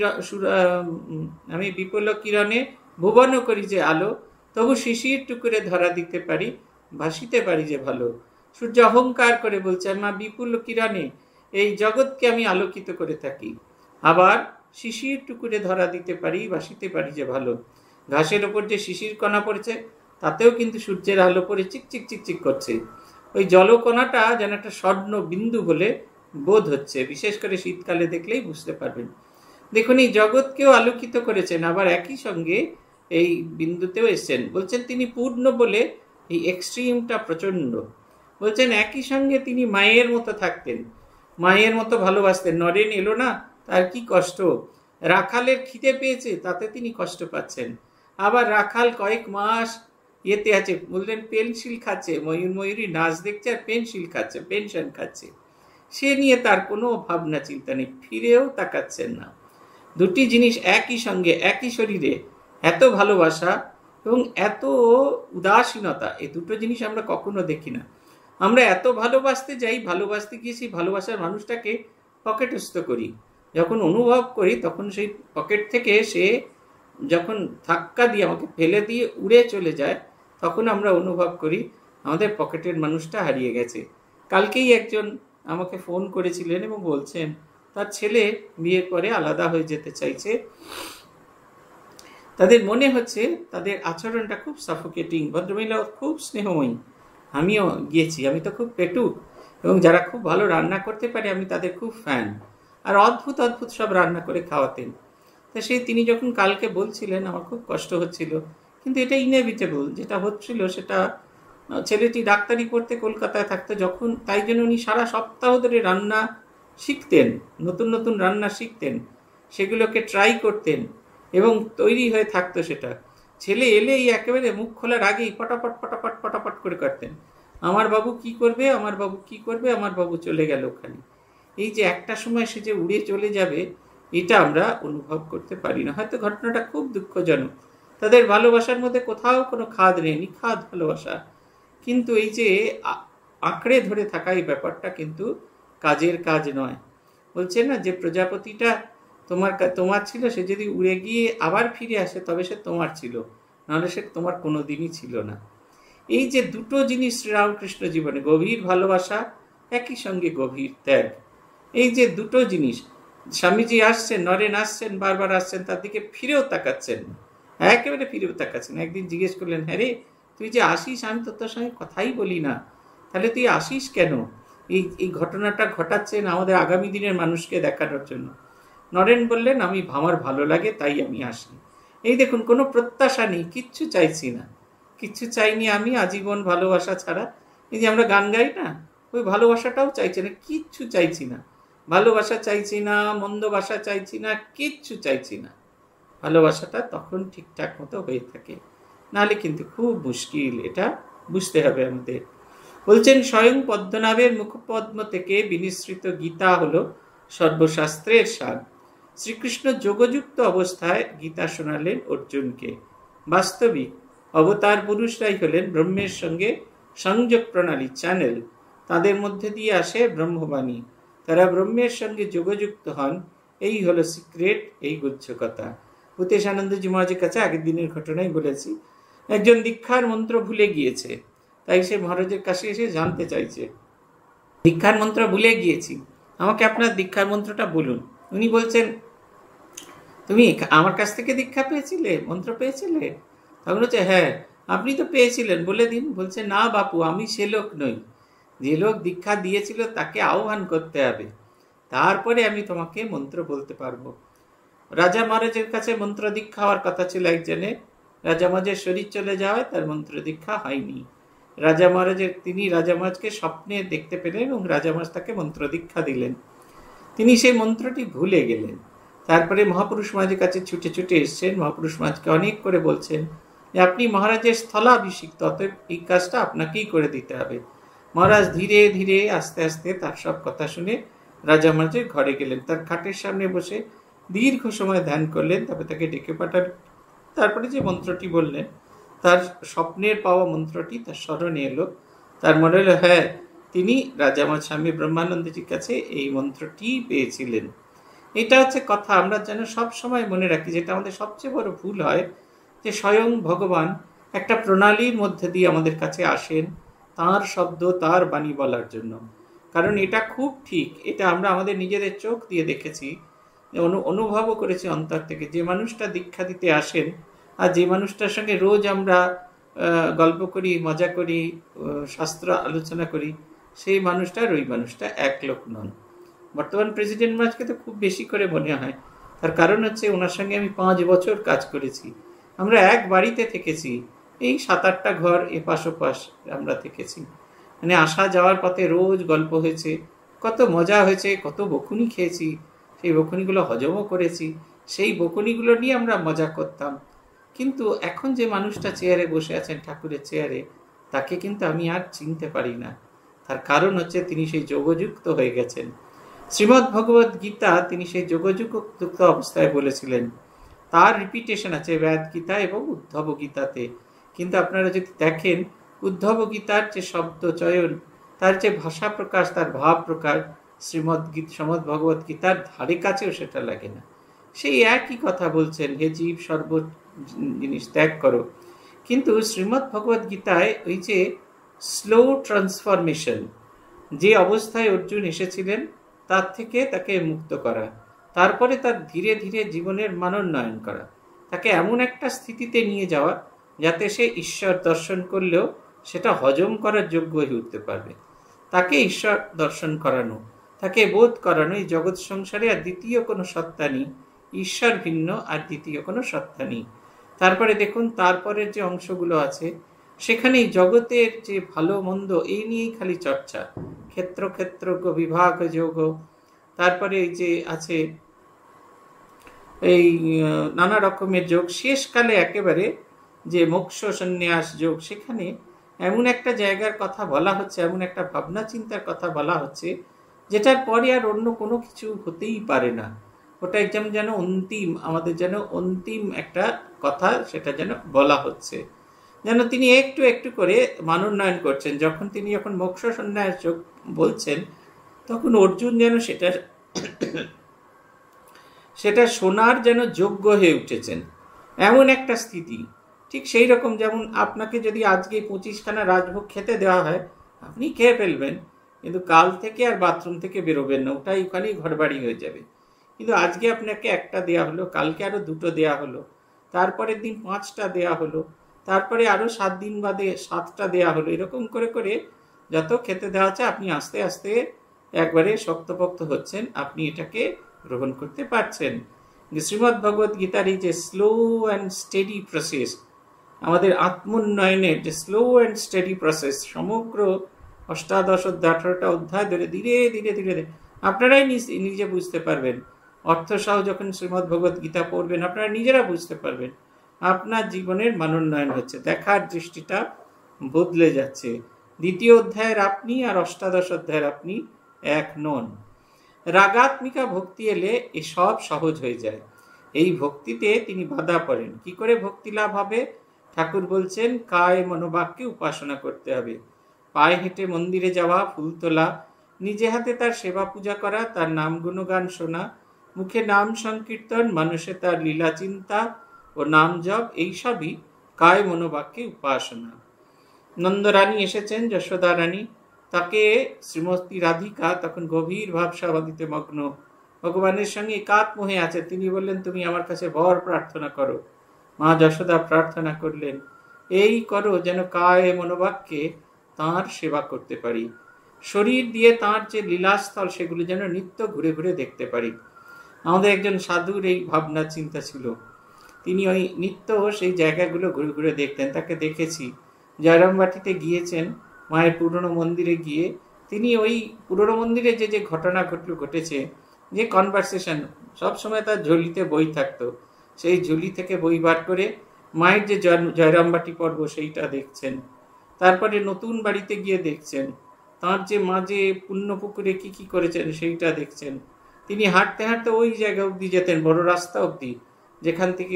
আমি বিপুল কিরণে ভুবন করি যে আলো, তবু শিশির টুকুরে ধরা দিতে পারি, ভাসিতে পারি যে ভালো। সূর্য অহংকার করে বলছে মা বিপুল কিরণে এই জগৎকে আমি আলোকিত করে থাকি, আবার শিশির টুকুরে ধরা দিতে পারি, ভাসিতে পারি যে ভালো। ঘাসের ওপর যে শিশির কণা পড়েছে তাতেও কিন্তু সূর্যের আলো পড়ে চিকচিক চিকচিক করছে। ওই জলকণাটা যেন একটা স্বর্ণ বিন্দু বলে বোধ হচ্ছে, বিশেষ করে শীতকালে দেখলেই বুঝতে পারবেন। দেখুন এই জগৎকেও আলোকিত করেছেন, আবার একই সঙ্গে এই বিন্দুতেও এসছেন। বলছেন তিনি পূর্ণ বলে এই এক্সট্রিমটা প্রচণ্ড। বলছেন একই সঙ্গে তিনি মায়ের মতো থাকতেন, মায়ের মতো ভালোবাসতেন। নরেন এলো না, তার কি কষ্ট। রাখালের খিদে পেয়েছে, তাতে তিনি কষ্ট পাচ্ছেন। আবার রাখাল কয়েক মাস ইয়েতে আছে, বললেন পেন্সিল খাচ্ছে, ময়ূর ময়ূরী নাচ দেখছে আর পেন্সিল খাচ্ছে, পেনশন খাচ্ছে, সে নিয়ে তার কোনো ভাবনা চিন্তা নেই, ফিরেও তাকাচ্ছেন না। দুটি জিনিস একই সঙ্গে, একই শরীরে, এত ভালোবাসা এবং এত উদাসীনতা, এই দুটো জিনিস আমরা কখনো দেখি না। আমরা এত ভালোবাসতে যাই, ভালোবাসতে গিয়ে সেই ভালোবাসার মানুষটাকে পকেটস্থ করি। যখন অনুভব করি তখন সেই পকেট থেকে সে যখন ধাক্কা দিয়ে আমাকে ফেলে দিয়ে উড়ে চলে যায়, তখন আমরা অনুভব করি আমাদের পকেটের মানুষটা হারিয়ে গেছে। কালকেই একজন আমাকে ফোন করেছিলেন এবং বলছেন তার ছেলে বিয়ের পরে আলাদা হয়ে যেতে চাইছে। তাদের মনে হচ্ছে তাদের আচরণটা খুব সাফোকেটিং। ভদ্রমহিলা খুব স্নেহময়ী, আমিও গিয়েছি, আমি তো খুব পেটুক, এবং যারা খুব ভালো রান্না করতে পারে আমি তাদের খুব ফ্যান, আর অদ্ভুত অদ্ভুত সব রান্না করে খাওয়াতেন। তা সেই তিনি যখন কালকে বলছিলেন আমার খুব কষ্ট হচ্ছিল, কিন্তু এটা ইনএভিটেবল, যেটা হচ্ছিল সেটা, ছেলেটি ডাক্তারি পড়তে কলকাতায় থাকতো যখন, তাই জন্য উনি সারা সপ্তাহ ধরে রান্না শিখতেন, নতুন নতুন রান্না শিখতেন, সেগুলোকে ট্রাই করতেন এবং তৈরি হয়ে থাকতো সেটা। ছেলে এলেই একেবারে মুখ খোলার আগেই পটাপট পটাপট পটাপট করে করতেন, আমার বাবু কি করবে, আমার বাবু কি করবে, আমার বাবু চলে গেল ওখানে। এই যে একটা সময় সে যে উড়ে চলে যাবে, এটা আমরা অনুভব করতে পারি না। হয়তো ঘটনাটা খুব দুঃখজনক, তাদের ভালোবাসার মধ্যে কোথাও কোনো খাদ নেই, নিখাদ ভালোবাসা, কিন্তু এই যে আঁকড়ে ধরে থাকা এই ব্যাপারটা কিন্তু কাজের কাজ নয়। বলছে না যে প্রজাপতিটা তোমার তোমার ছিল, সে যদি উড়ে গিয়ে আবার ফিরে আসে তবে সে তোমার ছিল, নাহলে সে তোমার কোনো দিনই ছিল না। এই যে দুটো জিনিস শ্রীরামকৃষ্ণ জীবনে, গভীর ভালোবাসা, একই সঙ্গে গভীর ত্যাগ, এই যে দুটো জিনিস, স্বামীজি আসছেন, নরেন আসছেন, বারবার আসছেন, তার দিকে ফিরেও তাকাচ্ছেন না, একেবারে ফিরেও তাকাচ্ছেন। একদিন জিজ্ঞেস করলেন, হ্যাঁ রে তুই যে আসিস, আমি তো তোর সঙ্গে কথাই বলি না, তাহলে তুই আসিস কেন? এই এই ঘটনাটা ঘটাচ্ছেন আমাদের আগামী দিনের মানুষকে দেখানোর জন্য। নরেন বললেন, আমি আমার ভালো লাগে তাই আমি আসি। এই দেখুন, কোনো প্রত্যাশা নেই, কিচ্ছু চাইছি না, কিচ্ছু চাইনি আমি আজীবন ভালোবাসা ছাড়া। এই যে আমরা গান গাই না, ওই ভালোবাসাটাও চাইছি না, কিচ্ছু চাইছি না, ভালোবাসা চাইছি না, মন্দ বাসা চাইছি না, কিচ্ছু চাইছি না। ভালোবাসাটা তখন ঠিকঠাক মতো হয়ে থাকে, নাহলে কিন্তু খুব মুশকিল, এটা বুঝতে হবে আমাদের। বলছেন, স্বয়ং পদ্মনাভের মুখপদ্ম থেকে বিনিসৃত গীতা হলো সর্বশাস্ত্রের সার। শ্রীকৃষ্ণ যোগযুক্ত অবস্থায় গীতা শোনালেন অর্জুনকে। বাস্তবিক অবতার পুরুষরাই হলেন ব্রহ্মের সঙ্গে সংযোগ প্রণালী, চ্যানেল, তাদের মধ্যে দিয়ে আসে ব্রহ্মবাণী, তারা ব্রহ্মের সঙ্গে যোগযুক্ত হন। এই হলো সিক্রেট, এই গুচ্ছ কথা। ভূতেশ আনন্দজি মহারাজের কাছে আগের দিনের ঘটনাই বলেছি, একজন দীক্ষার মন্ত্র ভুলে গিয়েছে, তাই সে মহারাজের কাছে এসে জানতে চাইছে, দীক্ষার মন্ত্র ভুলে গিয়েছি, আমাকে আপনার দীক্ষার মন্ত্রটা বলুন। উনি বলছেন, তুমি আমার কাছ থেকে দীক্ষা পেয়েছিলে, মন্ত্র পেয়েছিলে? তখন হচ্ছে, হ্যাঁ আপনি তো পেয়েছিলেন, বলে দিন। বলছে, না বাপু, আমি সে লোক নই, যে লোক দীক্ষা দিয়েছিল তাকে আহ্বান করতে হবে, তারপরে আমি তোমাকে মন্ত্র বলতে পারবো। রাজা মহারাজের কাছে মন্ত্র দীক্ষা হওয়ার কথা ছিল একজনের, রাজা মহারাজের শরীর চলে যাওয়ায় তার মন্ত্র দীক্ষা হয়নি। রাজা মহারাজের তিনি রাজা মহারাজকে স্বপ্নে দেখতে পেলেন এবং রাজা মহারাজ তাকে মন্ত্র দীক্ষা দিলেন। তিনি সেই মন্ত্রটি ভুলে গেলেন। তারপরে মহাপুরুষ মহারাজের কাছে ছুটে ছুটে এসছেন, মহাপুরুষ মহারাজকে অনেক করে বলছেন যে আপনি মহারাজের স্থলাভিষিক্ত, অতএব এই কাজটা আপনাকেই করে দিতে হবে। মহারাজ ধীরে ধীরে আস্তে আস্তে তার সব কথা শুনে রাজা মহারাজের ঘরে গেলেন, তার খাটের সামনে বসে দীর্ঘ সময় ধ্যান করলেন, তারপরে তাকে ডেকে পাঠালেন। তারপরে যে মন্ত্রটি বললেন, তার স্বপ্নের পাওয়া মন্ত্রটি তার স্মরণে এলো। তার মনে হলো, হ্যাঁ তিনি রাজা মহারাজ স্বামী ব্রহ্মানন্দজির কাছে এই মন্ত্রটি পেয়েছিলেন। এটা হচ্ছে কথা, আমরা যেন সব সময় মনে রাখি, যেটা আমাদের সবচেয়ে বড় ভুল হয়, যে স্বয়ং ভগবান একটা প্রণালীর মধ্যে দিয়ে আমাদের কাছে আসেন তার শব্দ, তার বাণী বলার জন্য। কারণ এটা খুব ঠিক, এটা আমরা আমাদের নিজেদের চোখ দিয়ে দেখেছি, অনুভবও করেছি অন্তর থেকে। যে মানুষটা দীক্ষা দিতে আসেন আর যে মানুষটার সঙ্গে রোজ আমরা গল্প করি, মজা করি, শাস্ত্র আলোচনা করি, সেই মানুষটার ওই মানুষটা এক লোক নন। বর্তমান প্রেসিডেন্ট মহারাজকে তো খুব বেশি করে মনে হয়, তার কারণ হচ্ছে ওনার সঙ্গে আমি পাঁচ বছর কাজ করেছি, আমরা এক বাড়িতে থেকেছি, এই সাত আটটা ঘর এপাশ ওপাশ আমরা থেকেছি, মানে আসা যাওয়ার পথে রোজ গল্প হয়েছে, কত মজা হয়েছে, কত বকুনি খেয়েছি, সেই বকুনিগুলো হজমও করেছি, সেই বকুনিগুলো নিয়ে আমরা মজা করতাম। কিন্তু এখন যে মানুষটা চেয়ারে বসে আছেন, ঠাকুরের চেয়ারে, তাকে কিন্তু আমি আর চিনতে পারি না। তার কারণ হচ্ছে তিনি সেই যোগযুক্ত হয়ে গেছেন। শ্রীমদ্ ভগবদ্ গীতা তিনি সেই যোগযুক্ত অবস্থায় বলেছিলেন, তার রিপিটেশন আছে বেদ গীতা এবং উদ্ধব গীতাতে। কিন্তু আপনারা যদি দেখেন, উদ্ধব গীতার যে শব্দ চয়ন, তার যে ভাষা প্রকাশ, তার ভাব প্রকাশ, শ্রীমদ্ গীতা শ্রীমদ্ ভগবদ্ গীতার ধারে কাছেও সেটা লাগে না। সেই একই কথা বলছেন, হে জীব সর্ব জিনিস ত্যাগ করো। কিন্তু শ্রীমদ্ ভগবদ্ গীতায় ওই যে স্লো ট্রান্সফরমেশন, যে অবস্থায় অর্জুন এসেছিলেন তার থেকে তাকে মুক্ত করা, তারপরে তার ধীরে ধীরে জীবনের মানোন্নয়ন করা, তাকে এমন একটা স্থিতিতে নিয়ে যাওয়া যাতে সে ঈশ্বর দর্শন করলেও সেটা হজম করার যোগ্য হয়ে উঠতে পারবে, তাকে ঈশ্বর দর্শন করানো, তাকে বোধ করানো এই জগৎ সংসারে আর দ্বিতীয় কোনো সত্তা নেই, ঈশ্বর ভিন্ন আর দ্বিতীয় কোনো সত্তা নেই। তারপরে দেখুন তারপরের যে অংশগুলো আছে, সেখানেই জগতের যে ভালো মন্দ এই নিয়েই খালি চর্চা, ক্ষেত্র ক্ষেত্র বিভাগ যোগ, তারপরে এই যে আছে এই নানা রকমের যোগ, শেষকালে একেবারে যে মোক্ষ সন্ন্যাস যোগ, সেখানে এমন একটা জায়গার কথা বলা হচ্ছে, এমন একটা ভাবনা চিন্তার কথা বলা হচ্ছে, যেটার পরে আর অন্য কোনো কিছু হতেই পারে না। ওটা একদম যেন অন্তিম, আমাদের যেন অন্তিম একটা কথা সেটা যেন বলা হচ্ছে, যেন তিনি একটু একটু করে মানোন্নয়ন করছেন। যখন তিনি যখন মোক্ষ সন্ন্যাস বলছেন তখন অর্জুন যেন সেটা সেটা শোনার যেন যোগ্য হয়ে উঠেছেন, এমন একটা স্থিতি। ঠিক সেই রকম যেমন আপনাকে যদি আজকে পঁচিশখানা রাজভোগ খেতে দেওয়া হয়, আপনি খেয়ে ফেলবেন, কিন্তু কাল থেকে আর বাথরুম থেকে বেরোবেন না, ওটাই ওখানেই ঘরবাড়ি হয়ে যাবে। কিন্তু আজকে আপনাকে একটা দেয়া হলো, কালকে আরো দুটো দেয়া হলো, তারপরের দিন পাঁচটা দেয়া হলো, তারপরে আরো সাত দিন বাদে সাতটা দেয়া হলো, এরকম করে করে যত খেতে দেওয়া হচ্ছে আপনি আস্তে আস্তে একবারে শক্তপোক্ত হচ্ছেন, আপনি এটাকে গ্রহণ করতে পারছেন। শ্রীমদ্ ভগবত গীতার এই যে স্লো অ্যান্ড স্টেডি প্রসেস, আমাদের আত্মোন্নয়নের যে স্লো অ্যান্ড স্টেডি প্রসেস, সমগ্র অষ্টাদশ অধ্যায় আঠারোটা অধ্যায় ধরে ধীরে ধীরে ধীরে ধীরে আপনারাই নিজে বুঝতে পারবেন। অর্থসহ যখন শ্রীমদ্ ভগবত গীতা পড়বেন আপনারা নিজেরা বুঝতে পারবেন আপনার জীবনের মানোন্নয়ন হচ্ছে, দেখার দৃষ্টিটা বদলে যাচ্ছে। দ্বিতীয় অধ্যায়ের আপনি আর অষ্টাদশ অধ্যায়ের আপনি এক নন। রাগাত্মিকা ভক্তি এলে এসব সহজ হয়ে যায়। এই ভক্তিতে তিনি বাধা পড়েন। কি করে ভক্তি লাভ হবে? ঠাকুর বলছেন কায় মনোবাক্যে উপাসনা করতে হবে। পায়ে হেঁটে মন্দিরে যাওয়া, ফুল তোলা, নিজে হাতে তার সেবা পূজা করা, তার নাম গুণগান শোনা, মুখে নাম সংকীর্তন, মানুষে তার লীলা চিন্তা ও নাম জপ, এইসবই কায় মনোবাক্যে উপাসনা। নন্দরানী এসেছেন, যশোদা রানী, তাকে শ্রীমতী রাধিকা তখন গভীর ভাব সমাধিতে মগ্ন, ভগবানের সঙ্গে একাত্ম হয়ে আছে। তিনি বললেন তুমি আমার কাছে বর প্রার্থনা করো। মা যশোদা প্রার্থনা করলেন এই করো যেন কায় মনোবাক্যে তাঁর সেবা করতে পারি, শরীর দিয়ে তাঁর যে লীলাস্থল সেগুলি যেন নিত্য ঘুরে ঘুরে দেখতে পারি। আমাদের একজন সাধুর এই ভাবনা চিন্তা ছিল, তিনি ওই নিত্য সেই জায়গাগুলো ঘুরে ঘুরে দেখতেন। তাকে দেখেছি জয়রামবাটিতে গিয়েছেন, মায়ের পুরনো মন্দিরে গিয়ে তিনি ওই পুরনো মন্দিরে যে যে ঘটনা ঘটল ঘটেছে, যে কনভারসেশন, সবসময় তার ঝুলিতে বই থাকতো, সেই ঝুলি থেকে বই বার করে মায়ের যে জয়রামবাটি পর্ব সেইটা দেখছেন। তারপরে নতুন বাড়িতে গিয়ে দেখছেন তাঁর যে মা যে পুণ্যপুকুরে কি কি করেছেন সেইটা দেখছেন। তিনি হাঁটতে হাঁটতে ওই জায়গা অবধি যেতেন, বড় রাস্তা অবধি, যেখান থেকে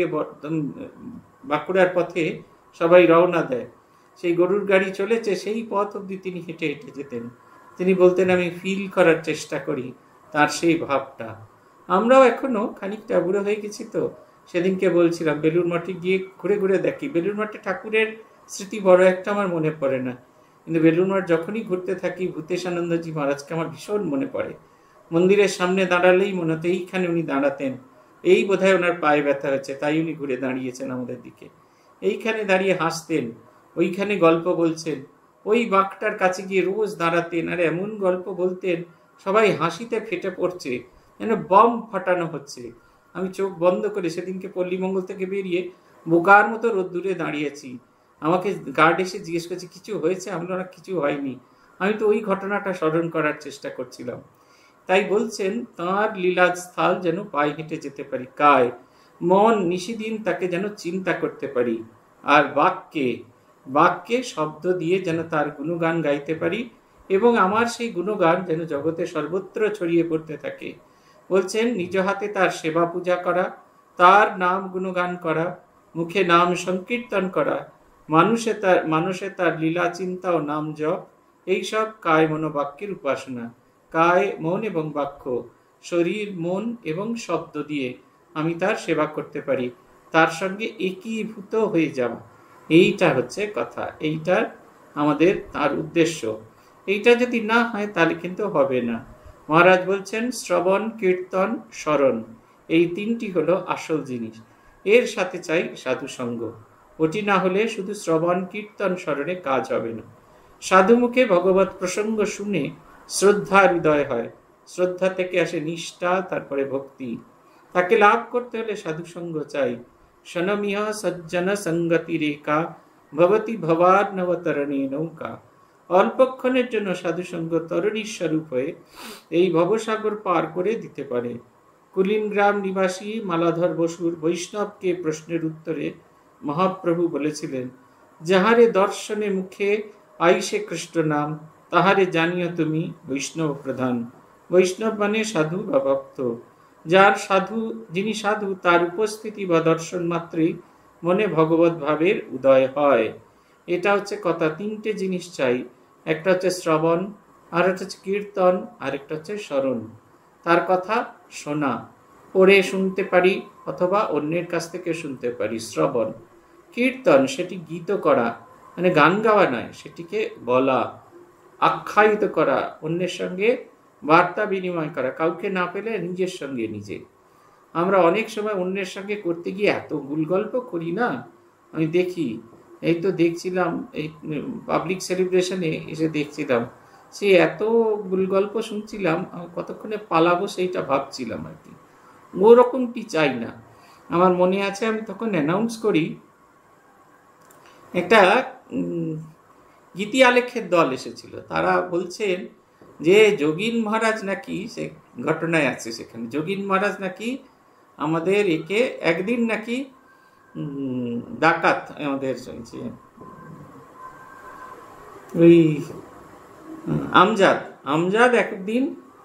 বাঁকুড়ার পথে সবাই রওনা দেয়, সেই গরুর গাড়ি চলেছে সেই পথ অবধি তিনি হেঁটে হেঁটে যেতেন। তিনি বলতেন আমি ফিল করার চেষ্টা করি তার সেই ভাবটা। আমরাও এখনো খানিকটা বুড়ো হয়ে গেছি তো, সেদিনকে বলছিলাম বেলুড় মঠে গিয়ে ঘুরে ঘুরে দেখি, বেলুড় মঠে ঠাকুরের স্মৃতি বড় একটা আমার মনে পড়ে না, কিন্তু বেলুড় মঠ যখনই ঘুরতে থাকি ভূতেশানন্দজি মহারাজকে আমার ভীষণ মনে পড়ে। মন্দিরের সামনে দাঁড়ালেই মনে হতো এইখানে উনি দাঁড়াতেন, এই বোধহয় ওনার পায়ে ব্যথা হচ্ছে তাই উনি ঘুরে দাঁড়িয়েছেন আমাদের দিকে, এইখানে দাঁড়িয়ে হাসতেন, ওইখানে গল্প বলছেন, ওই বাঁকটার কাছে গিয়ে রোজ দাঁড়াতেন আর এমন গল্প বলতেন সবাই হাসিতে ফেটে পড়ছে, যেন বম ফাটানো হচ্ছে। আমি চোখ বন্ধ করে সেদিনকে পল্লীমঙ্গল থেকে বেরিয়ে বোকার মতো রোদ্দুরে দাঁড়িয়েছি। আমাকে গার্ড এসে জিজ্ঞেস করছে কিছু হয়েছে? আমরা কিছু হয়নি। আমি তো ওই ঘটনাটা স্মরণ করার চেষ্টা করছিলাম। তাই বলছেন তাঁর লীলাস্থল যেন পায়ে হেঁটে যেতে পারি, কায় মন নিশিদিন তাকে যেন চিন্তা করতে পারি, আর বাক্যে বাক্যে শব্দ দিয়ে যেন তার গুণগান গাইতে পারি, এবং আমার সেই গুণগান যেন জগতে সর্বত্র ছড়িয়ে পড়তে থাকে। বলছেন নিজ হাতে তার সেবা পূজা করা, তার নাম গুণগান করা, মুখে নাম সংকীর্তন করা, মানুষে তার মানুষে তার লীলা চিন্তা ও নাম জপ, এইসব কায় মনোবাক্যের উপাসনা। কায় মন এবং বাক্য, শরীর মন এবং শব্দ দিয়ে আমি তার সেবা করতে পারি, তার সঙ্গে একীভূত হয়ে যাওয়া, এইটা হচ্ছে কথা, এইটা আমাদের তার উদ্দেশ্য। এইটা যদি না হয় তাহলে কিন্তু হবে না। মহারাজ বলছেন শ্রবণ কীর্তন স্মরণ, এই তিনটি হলো আসল জিনিস। এর সাথে চাই সাধু সঙ্গ, ওটি না হলে শুধু শ্রবণ কীর্তন স্মরণে কাজ হবে না। সাধু মুখে ভগবত প্রসঙ্গ শুনে শ্রদ্ধা হৃদয় হয়, শ্রদ্ধা থেকে আসে নিষ্ঠা, তারপরে ভক্তি। তাকে লাভ করতে হলে সাধু সঙ্গ চাই। শনমিহ সজ্জন সঙ্গতি রেখা ভবতি ভবার নবতরণী নৌকা। অল্পক্ষণের জন্য সাধুসঙ্গ তরণীর স্বরূপ হয়ে এই ভবসাগর পার করে দিতে পারে। কুলিনগ্রাম নিবাসী মালাধর বসুর বৈষ্ণবকে প্রশ্নের উত্তরে মহাপ্রভু বলেছিলেন, যাহারে দর্শনে মুখে আইসে কৃষ্ণ নাম, তাহারে জানিও তুমি বৈষ্ণব প্রধান। বৈষ্ণব মানে সাধু বা ভক্ত। যার সাধু যিনি সাধু তার উপস্থিতি বা দর্শন মাত্রই মনে ভগবত ভাবের উদয় হয়। এটা হচ্ছে কথা। তিনটে জিনিস চাই, একটা হচ্ছে শ্রবণ, আর একটা হচ্ছে কীর্তন, আরেকটা হচ্ছে স্মরণ। তার কথা শোনা, পড়ে শুনতে পারি অথবা অন্যের কাছ থেকে শুনতে পারি। শ্রবণ। কীর্তন সেটি গীত করা, মানে গান গাওয়া নয়, সেটিকে বলা, আখ্যায়িত করা, অন্যের সঙ্গে বার্তা বিনিময় করা, কাউকে না পেলে নিজের সঙ্গে নিজে। আমরা অনেক সময় অন্যের সঙ্গে করতে গিয়ে এত গুলগল্প করি না। আমি দেখি, এই তো দেখছিলাম এই পাবলিক সেলিব্রেশনে এসে দেখছিলাম, সে এত গুলগল্প শুনছিলাম, কতক্ষণে পালাবো সেইটা ভাবছিলাম আর কি। ওরকমটি চাই না। আমার মনে আছে আমি তখন অ্যানাউন্স করি, একটা গীতি আলেখ্যের দল এসেছিল। তারা বলছেন যে যোগীন মহারাজ নাকি, সে ঘটনায় আছে সেখানে, যোগীন মহারাজ নাকি আমাদের একে একদিন নাকি ডাকাত, আমাদের ওই আমজাদ আমজাদ একদিন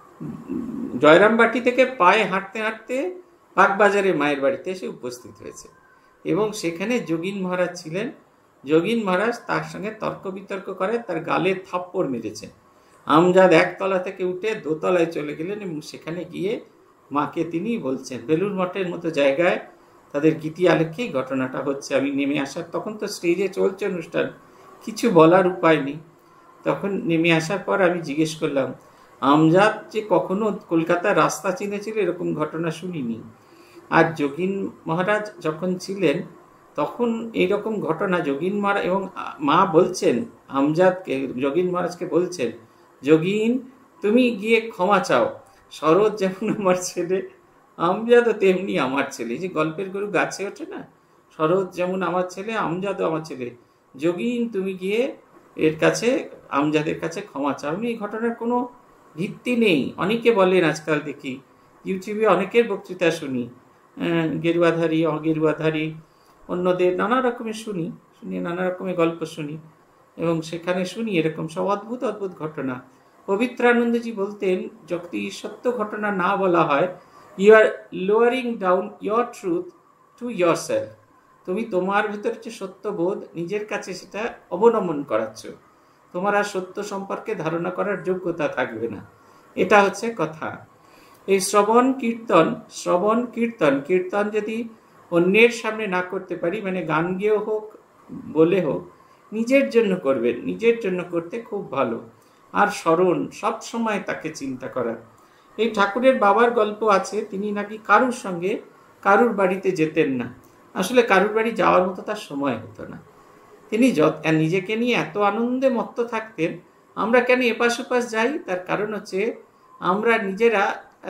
জয়রামবাটি থেকে পায়ে হাঁটতে হাঁটতে বাগবাজারে মায়ের বাড়িতে এসে উপস্থিত হয়েছে, এবং সেখানে যোগীন মহারাজ ছিলেন। যোগীন মহারাজ তার সঙ্গে তর্ক বিতর্ক করে, তার গালে থাপ্পড় মেরেছে। আমজাদ একতলা থেকে উঠে দোতলায় চলে গেলেন এবং সেখানে গিয়ে মাকে তিনি বলছেন। বেলুর মঠের মতো জায়গায় তাদের গীতি আলেখ্যেই ঘটনাটা হচ্ছে। আমি নেমে আসার, তখন তো স্টেজে চলছে অনুষ্ঠান, কিছু বলার উপায় নেই। তখন নেমে আসার পর আমি জিজ্ঞেস করলাম, আমজাদ যে কখনো কলকাতার রাস্তা চিনেছিল এরকম ঘটনা শুনিনি। আর যোগীন মহারাজ যখন ছিলেন তখন এইরকম ঘটনা যোগীন মহারাজ এবং মা বলছেন আমজাদকে, যোগীন মহারাজকে বলছেন, যোগীন তুমি গিয়ে ক্ষমা চাও, শরৎ যেমন আমার ছেলে, আমজাদও তেমনি আমার ছেলে। যে গল্পের গরু গাছে ওঠে না, শরৎ যেমন আমার ছেলে, আমজাদও আমার ছেলে, যোগীন তুমি গিয়ে এর কাছে, আমজাদের কাছে ক্ষমা চাও। আমি এই ঘটনার কোনো ভিত্তি নেই। অনেকে বলেন, আজকাল দেখি ইউটিউবে অনেকের বক্তৃতা শুনি, গেরুয়াধারী অগেরুয়াধারী অন্যদের নানা রকমের শুনি শুনি নানা রকমের গল্প শুনি, এবং সেখানে শুনি এরকম সব অদ্ভুত অদ্ভুত ঘটনা। পবিত্রানন্দজি বলতেন, যদি সত্য ঘটনা না বলা হয়, you are lowering down your truth to yourself. তুমি তোমার ভিতরে যে সত্যবোধ, নিজের কাছে সেটা অবনমন করাচ্ছ, তোমার আর সত্য সম্পর্কে ধারণা করার যোগ্যতা থাকবে না। এটা হচ্ছে কথা। এই শ্রবণ কীর্তন, শ্রবণ কীর্তন কীর্তন যদি অন্যের সামনে না করতে পারি, মানে গান গেয়েও হোক বলে হোক, নিজের জন্য করবেন, নিজের জন্য করতে খুব ভালো। আর স্মরণ, সব সময় তাকে চিন্তা করা। এই ঠাকুরের বাবার গল্প আছে, তিনি নাকি কারুর সঙ্গে কারুর বাড়িতে যেতেন না। আসলে কারুর বাড়ি যাওয়ার মতো তার সময় হতো না। তিনি যত নিজেকে নিয়ে এত আনন্দে মত্ত থাকতেন। আমরা কেন এপাশ ওপাশ যাই? তার কারণ হচ্ছে আমরা নিজেরা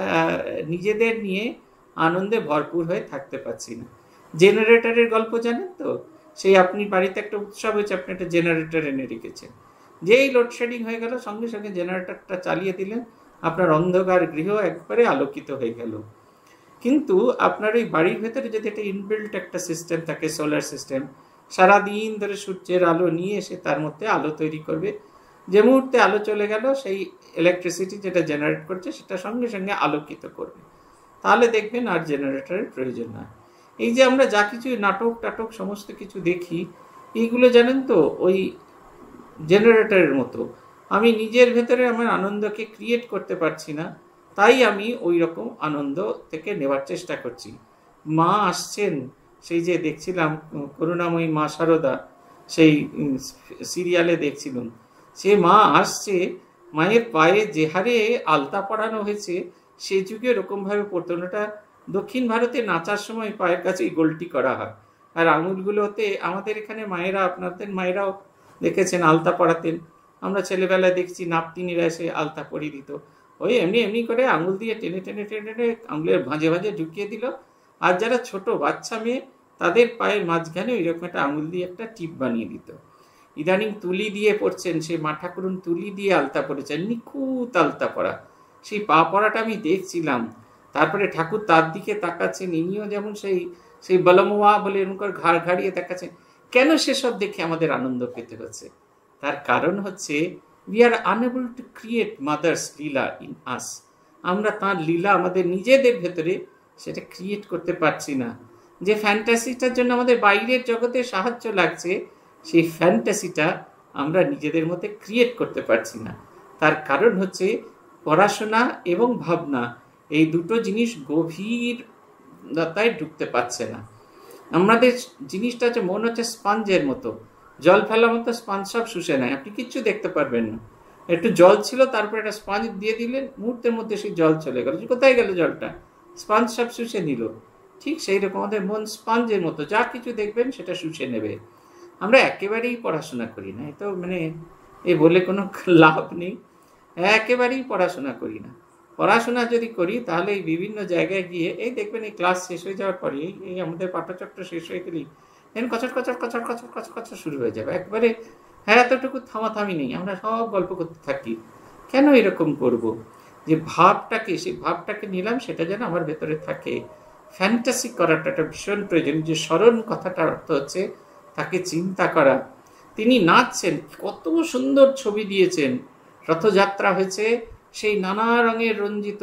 নিজেদের নিয়ে আনন্দে ভরপুর হয়ে থাকতে পারছি না। জেনারেটরের গল্প জানেন তো? সেই আপনি বাড়িতে একটা উৎসব হয়েছে, আপনি একটা জেনারেটর এনে রেখেছেন, যেই লোডশেডিং হয়ে গেল সঙ্গে সঙ্গে জেনারেটরটা চালিয়ে দিলেন, আপনার অন্ধকার গৃহ একবারে আলোকিত হয়ে গেল। কিন্তু আপনার ওই বাড়ির ভেতরে যদি একটা ইনবিল্ট একটা সিস্টেম থাকে, সোলার সিস্টেম, সারাদিন ধরে সূর্যের আলো নিয়ে এসে তার মধ্যে আলো তৈরি করবে, যে মুহূর্তে আলো চলে গেল সেই ইলেকট্রিসিটি যেটা জেনারেট করছে সেটা সঙ্গে সঙ্গে আলোকিত করবে, তাহলে দেখবেন আর জেনারেটরের প্রয়োজন না। এই যে আমরা যা কিছু নাটক টাটক সমস্ত কিছু দেখি, এইগুলো জানেন তো ওই জেনারেটরের মতো। আমি নিজের ভেতরে আমার আনন্দকে ক্রিয়েট করতে পারছি না, তাই আমি ওই রকম আনন্দ থেকে নেওয়ার চেষ্টা করছি। মা আসছেন, সেই যে দেখছিলাম করুণাময়ী মা সারদা, সেই সিরিয়ালে দেখছিলাম, সে মা আসছে, মায়ের পায়ে যে হারে আলতা পরানো হয়েছে, সে যুগে ওরকমভাবে পড়তো না। ওটা দক্ষিণ ভারতে নাচার সময় পায়ের কাছে গোলটি করা হয়, আর আঙুলগুলোতে আমাদের এখানে মায়েরা, আপনাদের মায়েরাও দেখেছেন আলতা পরাতেন। আমরা ছেলেবেলায় দেখছি নাপতিনিরা এসে আলতা পরিয়ে দিত, ওই এমনি এমনি করে আঙুল দিয়ে টেনে টেনে টেনে টেনে আঙুলের ভাঁজে ভাঁজে ঢুকিয়ে দিল। আর যারা ছোট বাচ্চা মেয়ে, তাদের পায়ের মাঝখানে ওই রকম একটা আঙুল দিয়ে একটা টিপ বানিয়ে দিত। ইদানিং তুলি দিয়ে পড়ছেন, সেই মা ঠাকুরুন তুলি দিয়ে আলতা পড়েছেন, নিখুঁত আলতা পড়া। সেই পা পড়াটা আমি দেখছিলাম। তারপরে ঠাকুর তার দিকে তাকাচ্ছেন, ইনিও যেমন সেই সেই বলমোয়া বলে এরকম করে ঘাড় ঘাড়িয়ে তাকাচ্ছেন। কেন সেসব দেখে আমাদের আনন্দ পেতে হচ্ছে? তার কারণ হচ্ছে we are unable to create mother's lila in us. আমরা তাঁর লীলা আমাদের নিজেদের ভেতরে সেটা ক্রিয়েট করতে পারছি না। যে ফ্যান্টাসিটার জন্য আমাদের বাইরের জগতে সাহায্য লাগছে, সেই ফ্যান্টাসিটা আমরা নিজেদের মধ্যে ক্রিয়েট করতে পারছি না। তার কারণ হচ্ছে পড়াশোনা এবং ভাবনা, এই দুটো জিনিস গভীরতায় ঢুকতে পারছে না। আমাদের জিনিসটা হচ্ছে, মন হচ্ছে স্পঞ্জের মতো, জল ফেলা মতো স্পঞ্জ সব শুষে নেয়, আপনি কিচ্ছু দেখতে পারবেন না। একটু জল ছিল, তারপর একটা স্পঞ্জ দিয়ে দিলেন, মুহূর্তের মধ্যে সেই জল চলে গেল, কোথায় গেল জলটা? স্পঞ্জ সব শুষে নিল। ঠিক সেই রকম আমাদের মন স্পঞ্জের মতো, যা কিছু দেখবেন সেটা শুষে নেবে। আমরা একেবারেই পড়াশোনা করি না, তো মানে এ বলে কোনো লাভ নেই, একেবারেই পড়াশোনা করি না। পড়াশোনা যদি করি তাহলে এই বিভিন্ন জায়গায় গিয়ে, এই দেখবেন এই ক্লাস শেষ হয়ে যাওয়ার পরে, এই আমাদের পাঠচক্র শেষ হয়ে গেলেই এখন কচর কচর কচর কচর কচর কচর শুরু হয়ে যাবে একবারে। হ্যাঁ, এতটুকু থামাথামি নেই, আমরা সব গল্প করতে থাকি। কেন এরকম করব? যে ভাবটাকে, সেই ভাবটাকে নিলাম, সেটা যেন আমার ভেতরে থাকে। ফ্যান্টাসি করাটা একটা ভীষণ প্রয়োজন। যে স্মরণ কথাটার অর্থ হচ্ছে তাকে চিন্তা করা। তিনি নাচছেন, কত সুন্দর ছবি দিয়েছেন। রথযাত্রা হয়েছে, সেই নানা রঙের রঞ্জিত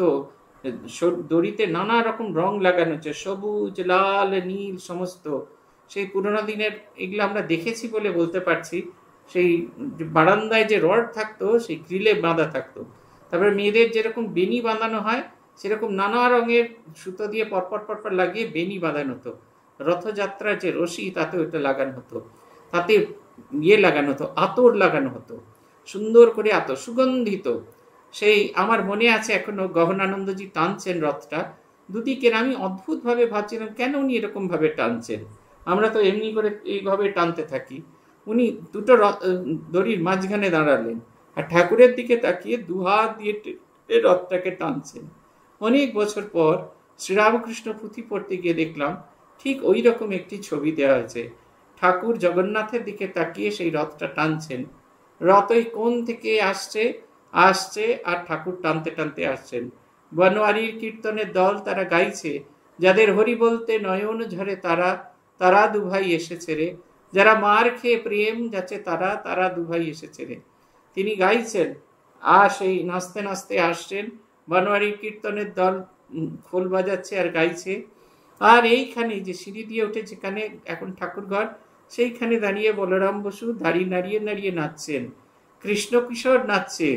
দড়িতে নানা রকম রং লাগানো হচ্ছে, সবুজ, লাল, নীল সমস্ত। সেই পুরোনো দিনের এগুলো আমরা দেখেছি বলে বলতে পারছি। সেই বারান্দায় যে রড থাকতো, সেই গ্রিলে বাঁধা থাকতো। তারপরে মেয়েদের যেরকম বেনি বাঁধানো হয়, সেরকম নানা রঙের সুতো দিয়ে পরপর পরপর লাগিয়ে বেনি বাঁধানো হতো। রথযাত্রার যে রশি, তাতে ওইটা লাগানো হতো, তাতে ইয়ে লাগানো হতো, আতর লাগানো হতো, সুন্দর করে আতর, সুগন্ধিত। সেই আমার মনে আছে এখনো, গহনানন্দজি টানছেন রথটা দুদিকের। আমি অদ্ভুতভাবে ভাবছিলাম, কেন উনি এরকম ভাবে টানছেন? আমরা তো এমনি করে এইভাবে টানতে থাকি। উনি দুটো দড়ির মাঝখানে দাঁড়ালেন আর ঠাকুরের দিকে তাকিয়ে দুহাত দিয়ে রথটাকে টানছেন। অনেক বছর পর শ্রীরামকৃষ্ণ পুঁথি পড়তে গিয়ে দেখলাম ঠিক ওই রকম একটি ছবি দেওয়া হয়েছে। ঠাকুর জগন্নাথের দিকে তাকিয়ে সেই রথটা টানছেন। রথ ওই কোণ থেকে আসছে আসছে আর ঠাকুর টানতে টানতে আসছেন। বনোয়ারির কীর্তনের দল, তারা গাইছে, যাদের হরি বলতে নয়ন ঝরে তারা, তারা দুভাই এসেছে রে, যারা মার খেয়ে প্রেম যাচ্ছে তারা, তারা দুভাই এসেছে রে। তিনি গাইছেন আর সেই নাচতে নাচতে আসছেন। বনোয়ারির কীর্তনের দল খোল বাজাচ্ছে আর গাইছে। আর এইখানে যে সিঁড়ি দিয়ে উঠে যেখানে এখন ঠাকুরঘর, সেইখানে দাঁড়িয়ে বলরাম বসু দাড়ি নাড়িয়ে নাড়িয়ে নাচছেন। কৃষ্ণ কিশোর নাচছে,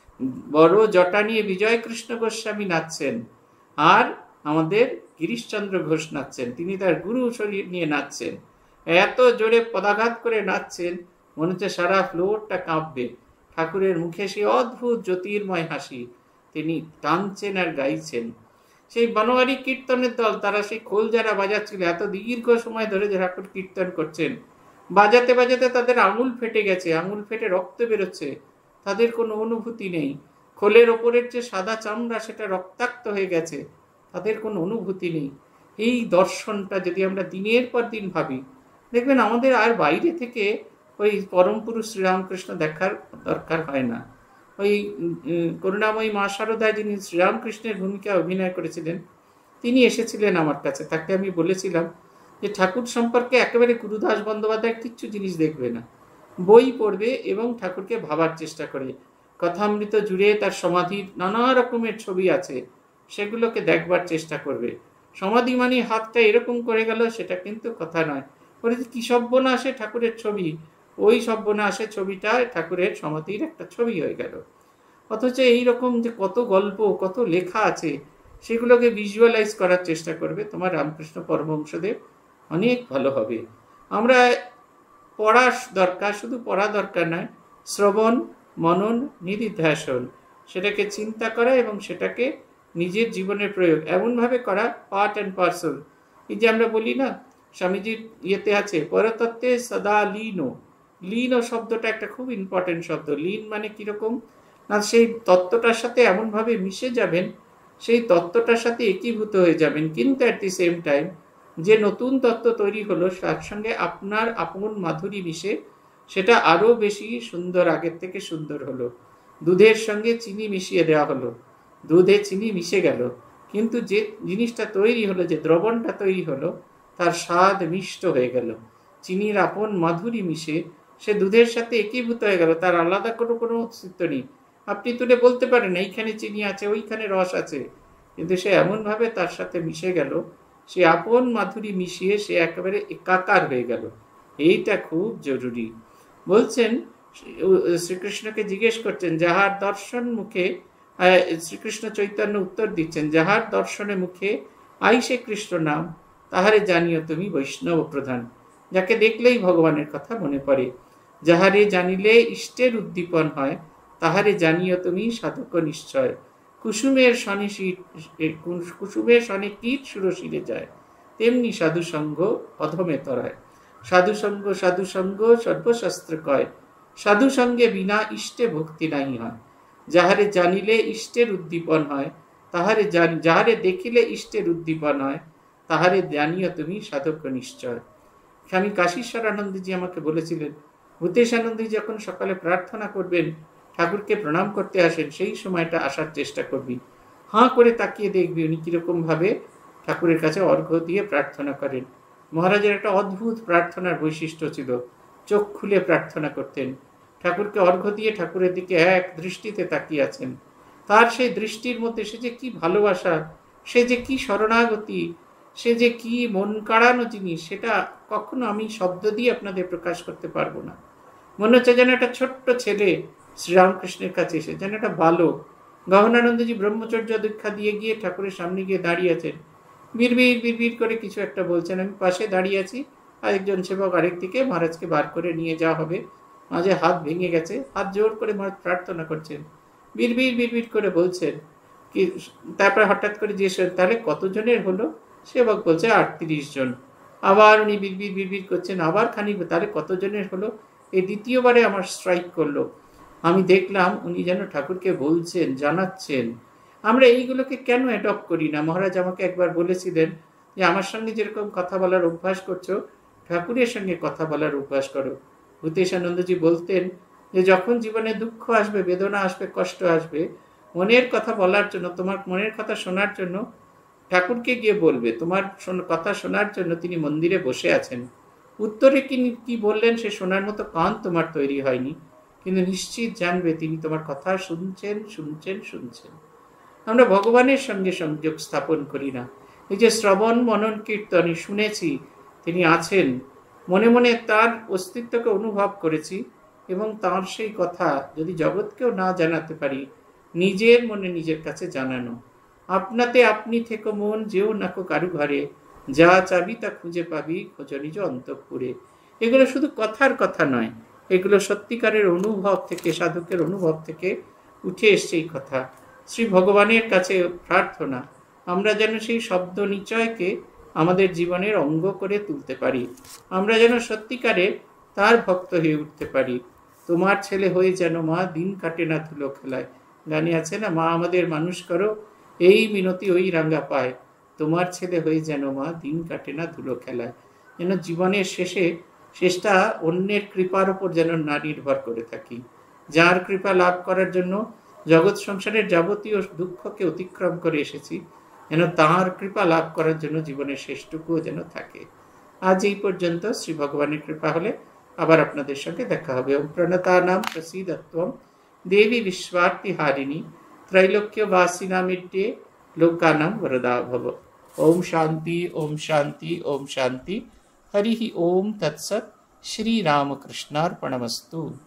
বড় জটা নিয়ে বিজয় কৃষ্ণ গোস্বামী নাচছেন, আর আমাদের গিরিশচন্দ্র ঘোষ নাচছেন। তিনি তার গুরু শরীর নিয়ে নাচছেন। এত জোরে পদাঘাত করে নাচছেন, মনে হচ্ছে সারা ফ্লোরটা কাঁপবে। ঠাকুরের মুখে সেই অদ্ভুত জ্যোতির্ময় হাসি, তিনি টানছেন আর গাইছেন। সেই বনোয়ারি কীর্তনের দল, তারা সেই খোল যারা বাজাচ্ছিল, এত দীর্ঘ সময় ধরে যে ঠাকুর কীর্তন করছেন, বাজাতে বাজাতে তাদের আঙুল ফেটে গেছে, আঙুল ফেটে রক্ত বেরোচ্ছে, তাদের কোনো অনুভূতি নেই। খোলের ওপরের যে সাদা চামড়া, সেটা রক্তাক্ত হয়ে গেছে, তাদের কোনো অনুভূতি নেই। এই দর্শনটা যদি আমরা দিনের পর দিন ভাবি, দেখবেন আমাদের আর বাইরে থেকে ওই পরম পুরুষ শ্রীরামকৃষ্ণ দেখার দরকার হয় না। ওই করুণাময়ী মা শারদা, যিনি শ্রীরামকৃষ্ণের ভূমিকা অভিনয় করেছিলেন, তিনি এসেছিলেন আমার কাছে। তাকে আমি বলেছিলাম যে ঠাকুর সম্পর্কে একেবারে গুরুদাস বন্দ্যোপাধ্যায় কিচ্ছু জিনিস দেখবে না, বই পড়বে এবং ঠাকুরকে ভাবার চেষ্টা করে। কথামৃত জুড়ে তার সমাধির নানা রকমের ছবি আছে, সেগুলোকে দেখবার চেষ্টা করবে। সমাধি মানে হাতটা এরকম করে গেল, সেটা কিন্তু কথা নয়। বলে কি সব্যনাশে ঠাকুরের ছবি, ওই সব্যনাশে ছবিটা ঠাকুরের সমাধির একটা ছবি হয়ে গেল। অথচ এইরকম যে কত গল্প, কত লেখা আছে, সেগুলোকে ভিজুয়ালাইজ করার চেষ্টা করবে তোমার রামকৃষ্ণ পরমহংসদেব, অনেক ভালো হবে। আমরা পড়া দরকার, শুধু পড়া দরকার নয়, শ্রবণ, মনন, নিধিধ্যাসন, সেটাকে চিন্তা করা এবং সেটাকে নিজের জীবনের প্রয়োগ এমনভাবে করা, পার্ট অ্যান্ড পার্সেল। এই যে আমরা বলি না, স্বামীজির ইয়েতে আছে, পরতত্ত্বে সদা লীনো। লীনো শব্দটা একটা খুব ইম্পর্টেন্ট শব্দ। লীন মানে কিরকম না, সেই তত্ত্বটার সাথে এমনভাবে মিশে যাবেন, সেই তত্ত্বটার সাথে একীভূত হয়ে যাবেন, কিন্তু অ্যাট দি সেম টাইম যে নতুন তত্ত্ব তৈরি হলো, তার সঙ্গে আপনার আপন মাধুরী মিশে সেটা আরও বেশি সুন্দর, আগের থেকে সুন্দর হলো। দুধের সঙ্গে চিনি মিশিয়ে দেওয়া হলো, দুধে চিনি মিশে গেল, কিন্তু যে জিনিসটা তৈরি হলো, যে দ্রবণটা তৈরি হলো, তার স্বাদ মিষ্ট হয়ে গেল। চিনির আপন মাধুরী মিশে সে দুধের সাথে একীভূত হয়ে গেল, তার আলাদা কোনো কোনো অস্তিত্ব নেই। আপনি তুলে বলতে পারেন এইখানে চিনি আছে, ওইখানে রস আছে, কিন্তু সে এমনভাবে তার সাথে মিশে গেল, সে আপন মাধুরী মিশিয়ে সে একেবারে একাকার হয়ে গেল। এইটা খুব জরুরি। বলছেন শ্রীকৃষ্ণকে জিজ্ঞেস করছেন, যাহার দর্শন মুখে, শ্রীকৃষ্ণ চৈতন্য উত্তর দিচ্ছেন, যাহার দর্শনে মুখে আইসে কৃষ্ণ নাম, তাহারে জানিও তুমি বৈষ্ণব প্রধান। যাকে দেখলেই ভগবানের কথা মনে পড়ে, যাহারে জানিলে ইষ্টের উদ্দীপন হয়, তাহারে জানিও তুমি সাধক নিশ্চয়। কুসুমের শনে কুসুমের শনে কীট সুরশিরে যায়, তেমনি সাধুসঙ্গ অধমে তরায়। সাধুসঙ্গ সাধুসঙ্গ সর্বশাস্ত্র কয়, সাধুসঙ্গে বিনা ইষ্টে ভক্তি নাই হয়। যাহারে জানিলে ইষ্টের উদ্দীপন হয়, তাহারে যাহারে দেখিলে ইষ্টের উদ্দীপন হয়, তাহারে জানিও তুমি সাধক নিশ্চয়। স্বামী কাশীশ্বরানন্দজি আমাকে বলেছিলেন, ভূতেশানন্দজি যখন সকালে প্রার্থনা করবেন, ঠাকুরকে প্রণাম করতে আসেন, সেই সময়টা আসার চেষ্টা করবি, হাঁ করে তাকিয়ে দেখবি উনি কিরকম ভাবে ঠাকুরের কাছে অর্ঘ্য দিয়ে প্রার্থনা করেন। মহারাজের একটা অদ্ভুত প্রার্থনার বৈশিষ্ট্য ছিল, চোখ খুলে প্রার্থনা করতেন, ঠাকুরকে অর্ঘ্য দিয়ে ঠাকুরের দিকে এক দৃষ্টিতে তাকিয়ে আছেন। তার সেই দৃষ্টির মধ্যে সে যে কি ভালোবাসা, সে যে কি শরণাগতি, সে যে কি মন কাড়ানো জিনিস, সেটা কখনো আমি শব্দ দিয়ে আপনাদের প্রকাশ করতে পারবো না। মনে হচ্ছে যেন একটা ছোট্ট ছেলে শ্রীরামকৃষ্ণের কাছে এসে, যেন একটা বালক। গহনানন্দজি ব্রহ্মচর্য দীক্ষা দিয়ে গিয়ে ঠাকুরের সামনে গিয়ে দাঁড়িয়ে আছেন, বিড়বিড় বিড়বিড় করে কিছু একটা বলছেন, আমি পাশে দাঁড়িয়ে আছি, আরেকজন সেবক আরেক দিকে মহারাজকে বার করে নিয়ে যাওয়া হবে, মাঝে হাত ভেঙে গেছে, হাত জোর করে মহারাজ প্রার্থনা করছেন, বিড়বিড় বিড়বিড় করে বলছেন কি, তারপরে হঠাৎ করে জিজ্ঞেস করেন, তাহলে কতজনের হলো? সেবক বলছে আটত্রিশ জন। আবার উনি বিড়বিড় বিড়বিড় করছেন, আবার খানিক, তাহলে কতজনের হলো? এই দ্বিতীয়বারে আমার স্ট্রাইক করলো। আমি দেখলাম উনি যেন ঠাকুরকে বলছেন, জানাচ্ছেন। আমরা এইগুলোকে কেন অ্যাডপ্ট করি না? মহারাজ আমাকে একবার বলেছিলেন যে আমার সঙ্গে যেরকম কথা বলার অভ্যাস করছো, ঠাকুরের সঙ্গে কথা বলার অভ্যাস করো। ভূতেশানন্দজি বলতেন যে যখন জীবনে দুঃখ আসবে, বেদনা আসবে, কষ্ট আসবে, মনের কথা বলার জন্য, তোমার মনের কথা শোনার জন্য ঠাকুরকে গিয়ে বলবে, তোমার কথা শোনার জন্য তিনি মন্দিরে বসে আছেন। উত্তরে কি কি বললেন সে শোনার মতো কান তোমার তৈরি হয়নি, কিন্তু নিশ্চিত জানবে তিনি তোমার কথা শুনছেন শুনছেন শুনছেন। আমরা ভগবানের সঙ্গে সংযোগ স্থাপন করি না। এই যে শ্রবণ মনন কীর্তনে শুনেছি তিনি আছেন, মনে মনে তার অস্তিত্বকে অনুভব করেছি, এবং তার সেই কথা যদি জগৎকেও না জানাতে পারি, নিজের মনে নিজের কাছে জানানো। আপনাতে আপনি থেকো মন, যেও নাকো কারু ঘরে, যা চাবি তা খুঁজে পাবি, খোঁজ নিজ অন্তঃপুরে। এগুলো শুধু কথার কথা নয়, এগুলো সত্যিকারের অনুভব থেকে, সাধকের অনুভব থেকে উঠে এসছে এই কথা। শ্রী ভগবানের কাছে প্রার্থনা আমরা যেন সেই শব্দ নিচয়কে আমাদের জীবনের অঙ্গ করে তুলতে পারি, আমরা যেন সত্যিকারে তার ভক্ত হয়ে উঠতে পারি। তোমার ছেলে হয়ে যেন মা দিন কাটে না ধুলো খেলায়, গানে আছে না, মা আমাদের মানুষ করো এই মিনতি ওই রাঙ্গা পায়, তোমার ছেলে হয়ে যেন মা দিন কাটে না ধুলো খেলায়। যেন জীবনের শেষে শেষটা অন্যের কৃপার ওপর যেন না নির্ভর করে থাকি, যার কৃপা লাভ করার জন্য জগৎ সংসারের যাবতীয় দুঃখকে অতিক্রম করে এসেছি, যেন তাঁর কৃপা লাভ করার জন্য জীবনের শেষটুকুও যেন থাকে। আজ এই পর্যন্ত। শ্রী ভগবানের কৃপা হলে আবার আপনাদের সঙ্গে দেখা হবে। ওম প্রণতানাম প্রসীদত্বম দেবী বিশ্বার্তি হারিণী ত্রৈলোক্য বাসিনামিড্যে লোকানাম वरदा भव। ओम शांति ओम शांति ओम शांति। हरि ओम तत्सत्। श्री रामकृष्णार्पणमस्तु।